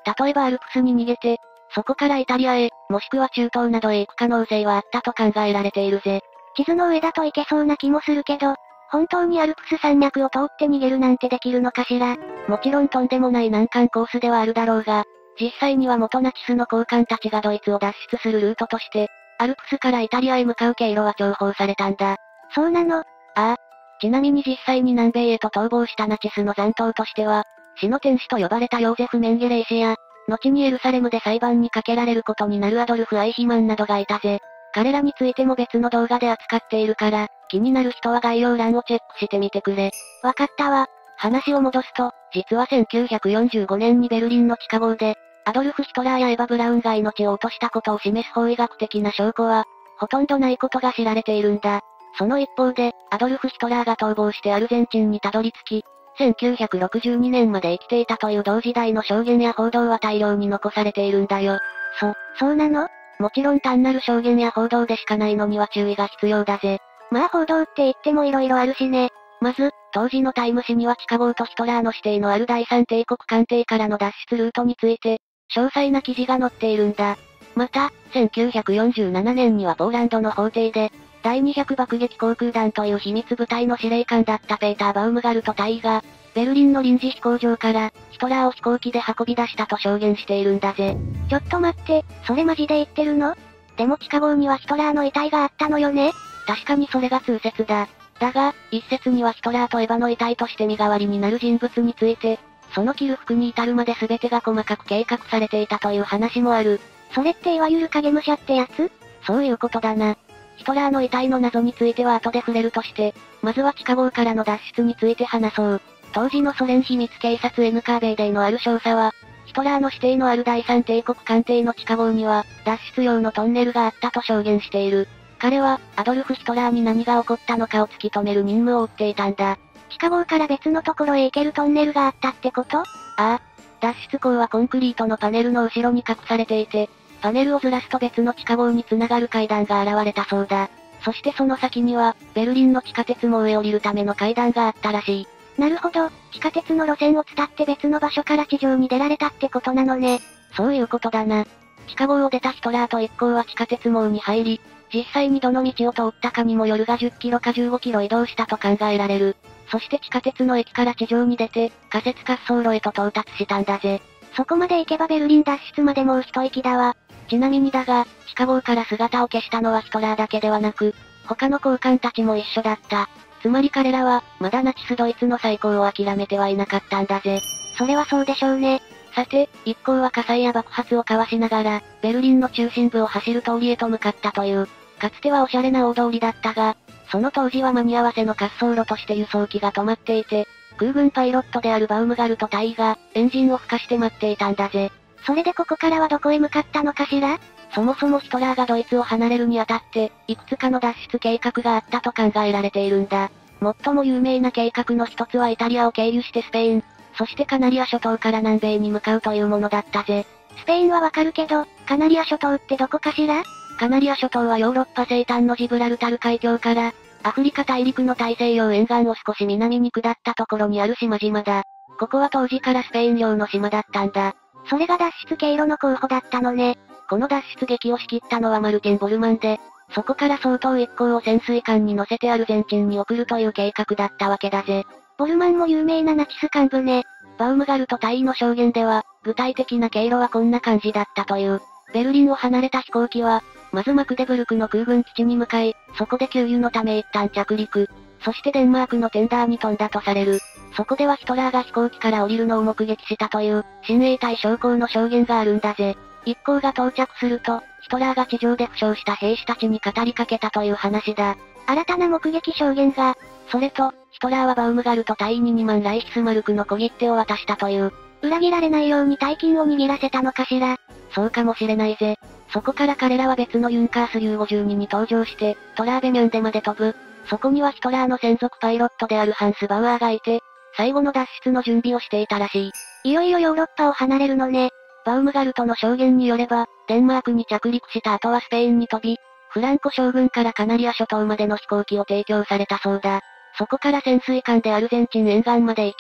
例えばアルプスに逃げて、そこからイタリアへ、もしくは中東などへ行く可能性はあったと考えられているぜ。 地図の上だと行けそうな気もするけど、本当にアルプス山脈を通って逃げるなんてできるのかしら。 もちろんとんでもない難関コースではあるだろうが、実際には元ナチスの高官たちがドイツを脱出するルートとして、アルプスからイタリアへ向かう経路は重宝されたんだ。 そうなの？ ああ。ちなみに実際に南米へと逃亡したナチスの残党としては、死の天使と呼ばれたヨーゼフ・メンゲレイ氏や、後にエルサレムで裁判にかけられることになるアドルフ・アイヒマンなどがいたぜ。彼らについても別の動画で扱っているから、気になる人は概要欄をチェックしてみてくれ。 わかったわ。 話を戻すと、実はせんきゅうひゃくよんじゅうごねんにベルリンの地下壕で、アドルフ・ヒトラーやエヴァ・ブラウンが命を落としたことを示す法医学的な証拠は、ほとんどないことが知られているんだ。その一方で、アドルフ・ヒトラーが逃亡してアルゼンチンにたどり着き、せんきゅうひゃくろくじゅうにねんまで生きていたという同時代の証言や報道は大量に残されているんだよ。 そ、そうなの？ もちろん単なる証言や報道でしかないのには注意が必要だぜ。 まあ報道って言っても色々あるしね。 まず、当時のタイム誌には地下壕とヒトラーの指定のある第三帝国艦艇からの脱出ルートについて、詳細な記事が載っているんだ。また、せんきゅうひゃくよんじゅうななねんにはポーランドの法廷で、だいにひゃく爆撃航空団という秘密部隊の司令官だったペーター・バウムガルト大尉が、ベルリンの臨時飛行場から、ヒトラーを飛行機で運び出したと証言しているんだぜ。 ちょっと待って、それマジで言ってるの？でも地下壕にはヒトラーの遺体があったのよね？ 確かにそれが通説だ。だが、一説にはヒトラーとエヴァの遺体として身代わりになる人物について、その着る服に至るまで全てが細かく計画されていたという話もある。 それっていわゆる影武者ってやつ？ そういうことだな。ヒトラーの遺体の謎については後で触れるとして、まずは地下壕からの脱出について話そう。当時のソ連秘密警察 エヌカーベイデイのある少佐は、ヒトラーの指定のある第三帝国艦艇の地下壕には、脱出用のトンネルがあったと証言している。彼は、アドルフ・ヒトラーに何が起こったのかを突き止める任務を負っていたんだ。 地下壕から別のところへ行けるトンネルがあったってこと？ああ。脱出口はコンクリートのパネルの後ろに隠されていて、パネルをずらすと別の地下壕に繋がる階段が現れたそうだ。そしてその先には、ベルリンの地下鉄網へ降りるための階段があったらしい。 なるほど、地下鉄の路線を伝って別の場所から地上に出られたってことなのね。 そういうことだな。地下壕を出たヒトラーと一行は地下鉄網に入り、実際にどの道を通ったかにもよるがじゅっキロかじゅうごキロ移動したと考えられる。そして地下鉄の駅から地上に出て、仮設滑走路へと到達したんだぜ。 そこまで行けばベルリン脱出までもう一息だわ。 ちなみにだが、地下壕から姿を消したのはヒトラーだけではなく、他の高官たちも一緒だった。つまり彼らは、まだナチスドイツの再興を諦めてはいなかったんだぜ。 それはそうでしょうね。 さて、一行は火災や爆発をかわしながら、ベルリンの中心部を走る通りへと向かったという、かつてはおしゃれな大通りだったが、その当時は間に合わせの滑走路として輸送機が止まっていて、空軍パイロットであるバウムガルト大尉が、エンジンを吹かして待っていたんだぜ。 それでここからはどこへ向かったのかしら？ そもそもヒトラーがドイツを離れるにあたって、いくつかの脱出計画があったと考えられているんだ。最も有名な計画の一つはイタリアを経由してスペイン、そしてカナリア諸島から南米に向かうというものだったぜ。 スペインはわかるけど、カナリア諸島ってどこかしら？ カナリア諸島はヨーロッパ西端のジブラルタル海峡から、アフリカ大陸の大西洋沿岸を少し南に下ったところにある島々だ。ここは当時からスペイン領の島だったんだ。 それが脱出経路の候補だったのね。 この脱出劇を仕切ったのはマルティン・ボルマンで、そこから総統一行を潜水艦に乗せてアルゼンチンに送るという計画だったわけだぜ。 ボルマンも有名なナチス幹部ね。 バウムガルト大尉の証言では、具体的な経路はこんな感じだったという。ベルリンを離れた飛行機は、まずマクデブルクの空軍基地に向かい、そこで給油のため一旦着陸。そしてデンマークのテンダーに飛んだとされる。そこではヒトラーが飛行機から降りるのを目撃したという、親衛隊将校の証言があるんだぜ。一行が到着すると、ヒトラーが地上で負傷した兵士たちに語りかけたという話だ。 新たな目撃証言が。 それと、ヒトラーはバウムガルト大尉ににまんライヒスマルクの小切手を渡したという。 裏切られないように大金を握らせたのかしら。 そうかもしれないぜ。そこから彼らは別のユンカース ユーごじゅうに に搭乗して、トラーベミャンデまで飛ぶ。そこにはヒトラーの専属パイロットであるハンス・バウアーがいて、最後の脱出の準備をしていたらしい。いよいよヨーロッパを離れるのね。 バウムガルトの証言によれば、デンマークに着陸した後はスペインに飛び、フランコ将軍からカナリア諸島までの飛行機を提供されたそうだ。そこから潜水艦でアルゼンチン沿岸まで行き、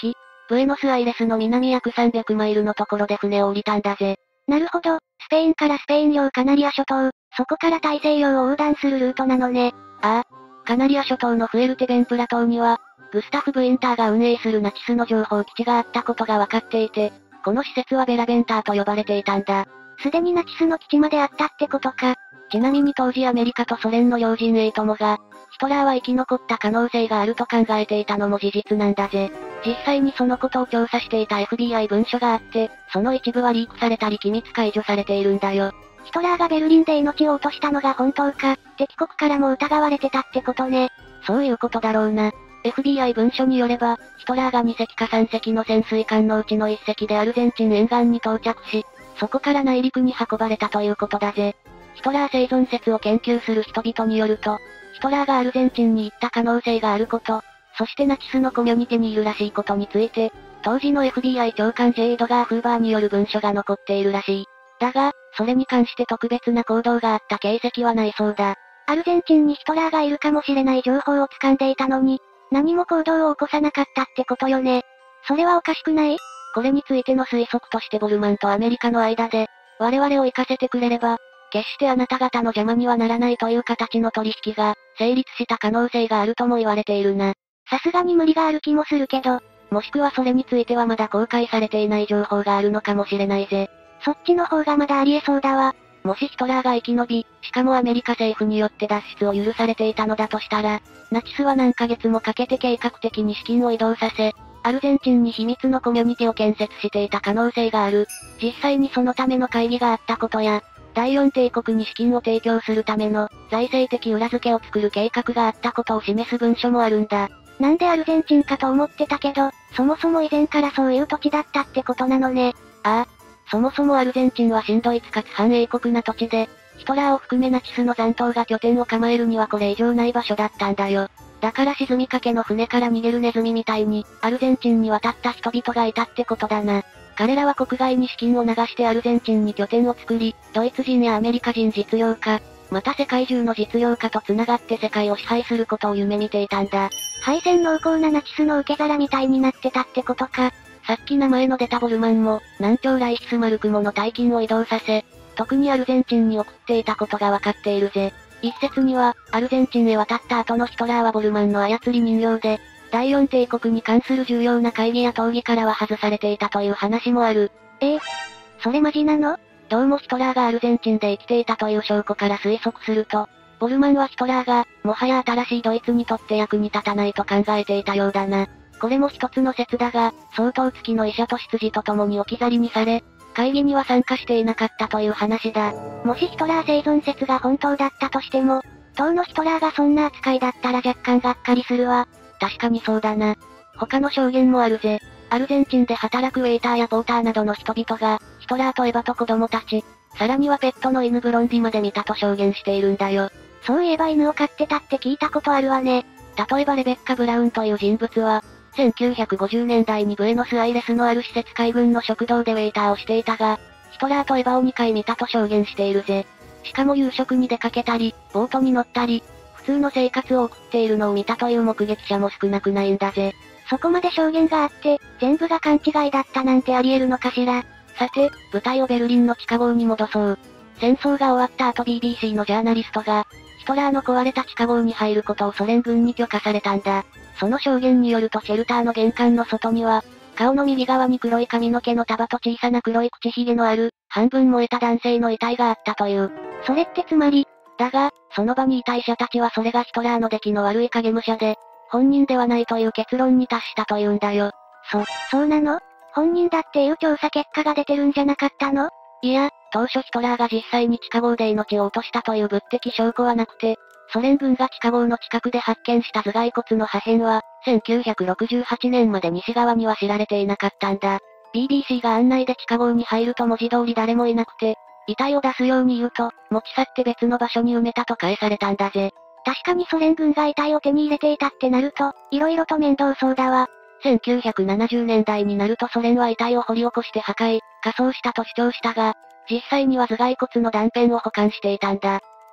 ブエノスアイレスの南約さんびゃくマイルのところで船を降りたんだぜ。 なるほど、スペインからスペイン領カナリア諸島、そこから大西洋を横断するルートなのね。 ああ、カナリア諸島のフエルテベンプラ島には、グスタフ・ブインターが運営するナチスの情報基地があったことが分かっていて、この施設はベラベンターと呼ばれていたんだ。 すでにナチスの基地まであったってことか。 ちなみに当時アメリカとソ連の両陣営ともが、ヒトラーは生き残った可能性があると考えていたのも事実なんだぜ。実際にそのことを調査していた エフビーアイ 文書があって、その一部はリークされたり機密解除されているんだよ。 ヒトラーがベルリンで命を落としたのが本当か、敵国からも疑われてたってことね。 そういうことだろうな。エフビーアイ 文書によれば、ヒトラーがに隻かさん隻の潜水艦のうちのいっ隻でアルゼンチン沿岸に到着し、そこから内陸に運ばれたということだぜ。ヒトラー生存説を研究する人々によると、ヒトラーがアルゼンチンに行った可能性があること、そしてナチスのコミュニティにいるらしいことについて、当時の エフビーアイ 長官 J エドガー・フーバーによる文書が残っているらしい。だが、それに関して特別な行動があった形跡はないそうだ。 アルゼンチンにヒトラーがいるかもしれない情報を掴んでいたのに、何も行動を起こさなかったってことよね。それはおかしくない？ これについての推測としてボルマンとアメリカの間で、我々を行かせてくれれば、決してあなた方の邪魔にはならないという形の取引が、成立した可能性があるとも言われているな。 さすがに無理がある気もするけど、 もしくはそれについてはまだ公開されていない情報があるのかもしれないぜ。 そっちの方がまだありえそうだわ。 もしヒトラーが生き延び、しかもアメリカ政府によって脱出を許されていたのだとしたら、ナチスは何ヶ月もかけて計画的に資金を移動させ、アルゼンチンに秘密のコミュニティを建設していた可能性がある。実際にそのための会議があったことや、第四帝国に資金を提供するための財政的裏付けを作る計画があったことを示す文書もあるんだ。 なんでアルゼンチンかと思ってたけど、そもそも以前からそういう土地だったってことなのね。 ああ。そもそもアルゼンチンは親ドイツかつ反英国な土地で、ヒトラーを含めナチスの残党が拠点を構えるにはこれ以上ない場所だったんだよ。だから沈みかけの船から逃げるネズミみたいに、アルゼンチンに渡った人々がいたってことだな。彼らは国外に資金を流してアルゼンチンに拠点を作り、ドイツ人やアメリカ人実業家、また世界中の実業家と繋がって世界を支配することを夢見ていたんだ。 敗戦濃厚なナチスの受け皿みたいになってたってことか。 さっき名前の出たボルマンも、南朝ライヒスマルクモの大金を移動させ、特にアルゼンチンに送っていたことがわかっているぜ。一説には、アルゼンチンへ渡った後のヒトラーはボルマンの操り人形で、第四帝国に関する重要な会議や討議からは外されていたという話もある。 ええ、それマジなの？ どうもヒトラーがアルゼンチンで生きていたという証拠から推測すると、ボルマンはヒトラーが、もはや新しいドイツにとって役に立たないと考えていたようだな。これも一つの説だが、相当付きの医者と執事と共に置き去りにされ、会議には参加していなかったという話だ。 もしヒトラー生存説が本当だったとしても、当のヒトラーがそんな扱いだったら若干がっかりするわ。 確かにそうだな。他の証言もあるぜ。アルゼンチンで働くウェイターやポーターなどの人々が、ヒトラーとエヴァと子供たち、さらにはペットの犬ブロンディまで見たと証言しているんだよ。 そういえば犬を飼ってたって聞いたことあるわね。 例えばレベッカ・ブラウンという人物は、せんきゅうひゃくごじゅうねんだいにブエノスアイレスのある施設海軍の食堂でウェイターをしていたが、ヒトラーとエヴァをにかい見たと証言しているぜ。しかも夕食に出かけたり、ボートに乗ったり、普通の生活を送っているのを見たという目撃者も少なくないんだぜ。 そこまで証言があって、全部が勘違いだったなんてあり得るのかしら。 さて、舞台をベルリンの地下壕に戻そう。戦争が終わった後 ビービーシー のジャーナリストが、ヒトラーの壊れた地下壕に入ることをソ連軍に許可されたんだ。その証言によるとシェルターの玄関の外には、顔の右側に黒い髪の毛の束と小さな黒い口ひげのある、半分燃えた男性の遺体があったという。 それってつまり、 だが、その場にいた医者たちはそれがヒトラーの出来の悪い影武者で、本人ではないという結論に達したというんだよ。 そ、そうなの？本人だっていう調査結果が出てるんじゃなかったの？ いや、当初ヒトラーが実際に地下壕で命を落としたという物的証拠はなくて、ソ連軍が地下壕の近くで発見した頭蓋骨の破片は、せんきゅうひゃくろくじゅうはちねんまで西側には知られていなかったんだ。ビービーシー が案内で地下壕に入ると文字通り誰もいなくて、遺体を出すように言うと、持ち去って別の場所に埋めたと返されたんだぜ。 確かにソ連軍が遺体を手に入れていたってなると、色々と面倒そうだわ。 せんきゅうひゃくななじゅうねんだいになるとソ連は遺体を掘り起こして破壊、火葬したと主張したが、実際には頭蓋骨の断片を保管していたんだ。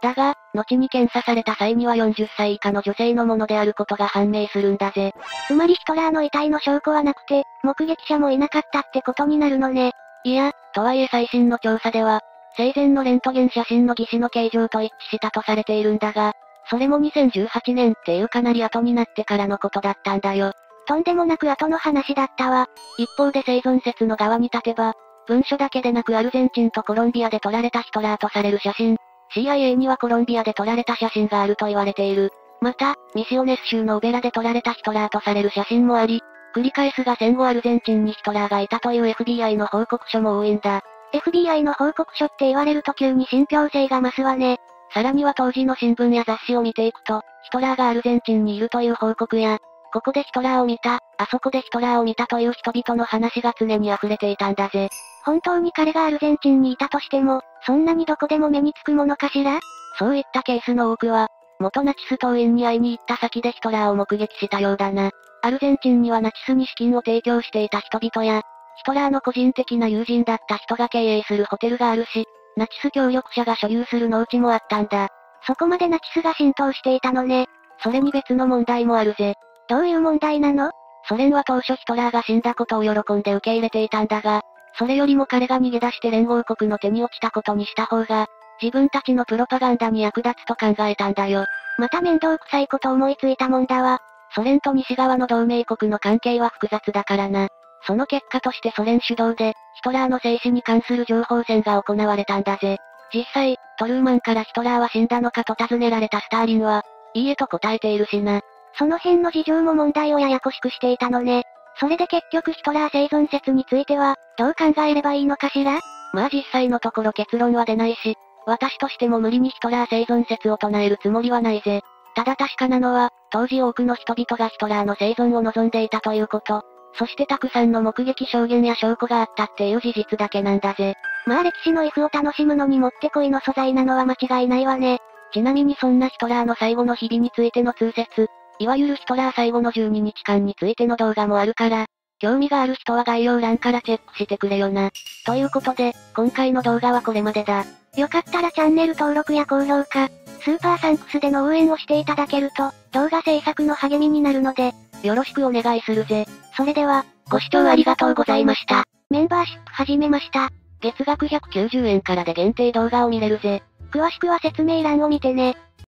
だが、後に検査された際にはよんじゅっさい以下の女性のものであることが判明するんだぜ。 つまりヒトラーの遺体の証拠はなくて、目撃者もいなかったってことになるのね。 いや、とはいえ最新の調査では、生前のレントゲン写真の技師の形状と一致したとされているんだが、それもにせんじゅうはちねんっていうかなり後になってからのことだったんだよ。 とんでもなく後の話だったわ。 一方で生存説の側に立てば、文書だけでなくアルゼンチンとコロンビアで撮られたヒトラーとされる写真、シーアイエー にはコロンビアで撮られた写真があると言われている。また、ミシオネス州のウベラで撮られたヒトラーとされる写真もあり、繰り返すが戦後アルゼンチンにヒトラーがいたという エフビーアイ の報告書も多いんだ。 エフビーアイ の報告書って言われると急に信憑性が増すわね。 さらには当時の新聞や雑誌を見ていくと、ヒトラーがアルゼンチンにいるという報告や、ここでヒトラーを見た、あそこでヒトラーを見たという人々の話が常に溢れていたんだぜ。 本当に彼がアルゼンチンにいたとしても、そんなにどこでも目につくものかしら？ そういったケースの多くは、元ナチス党員に会いに行った先でヒトラーを目撃したようだな。アルゼンチンにはナチスに資金を提供していた人々や、ヒトラーの個人的な友人だった人が経営するホテルがあるし、ナチス協力者が所有する農地もあったんだ。 そこまでナチスが浸透していたのね。 それに別の問題もあるぜ。 どういう問題なの？ ソ連は当初ヒトラーが死んだことを喜んで受け入れていたんだが、それよりも彼が逃げ出して連合国の手に落ちたことにした方が、自分たちのプロパガンダに役立つと考えたんだよ。 また面倒くさいこと思いついたもんだわ。 ソ連と西側の同盟国の関係は複雑だからな。その結果としてソ連主導で、ヒトラーの生死に関する情報戦が行われたんだぜ。実際、トルーマンからヒトラーは死んだのかと尋ねられたスターリンは、いいえと答えているしな。 その辺の事情も問題をややこしくしていたのね。それで結局ヒトラー生存説については、どう考えればいいのかしら？ まあ実際のところ結論は出ないし、私としても無理にヒトラー生存説を唱えるつもりはないぜ。ただ確かなのは、当時多くの人々がヒトラーの生存を望んでいたということ。そしてたくさんの目撃証言や証拠があったっていう事実だけなんだぜ。 まあ歴史の F を楽しむのにもってこいの素材なのは間違いないわね。 ちなみにそんなヒトラーの最後の日々についての通説、いわゆるヒトラー最後のじゅうににちかんについての動画もあるから、興味がある人は概要欄からチェックしてくれよな。ということで、今回の動画はこれまでだ。 よかったらチャンネル登録や高評価、スーパーサンクスでの応援をしていただけると、動画制作の励みになるので、 よろしくお願いするぜ。 それでは、 ご視聴ありがとうございました。 メンバーシップ始めました。 月額ひゃくきゅうじゅうえんからで限定動画を見れるぜ。 詳しくは説明欄を見てね。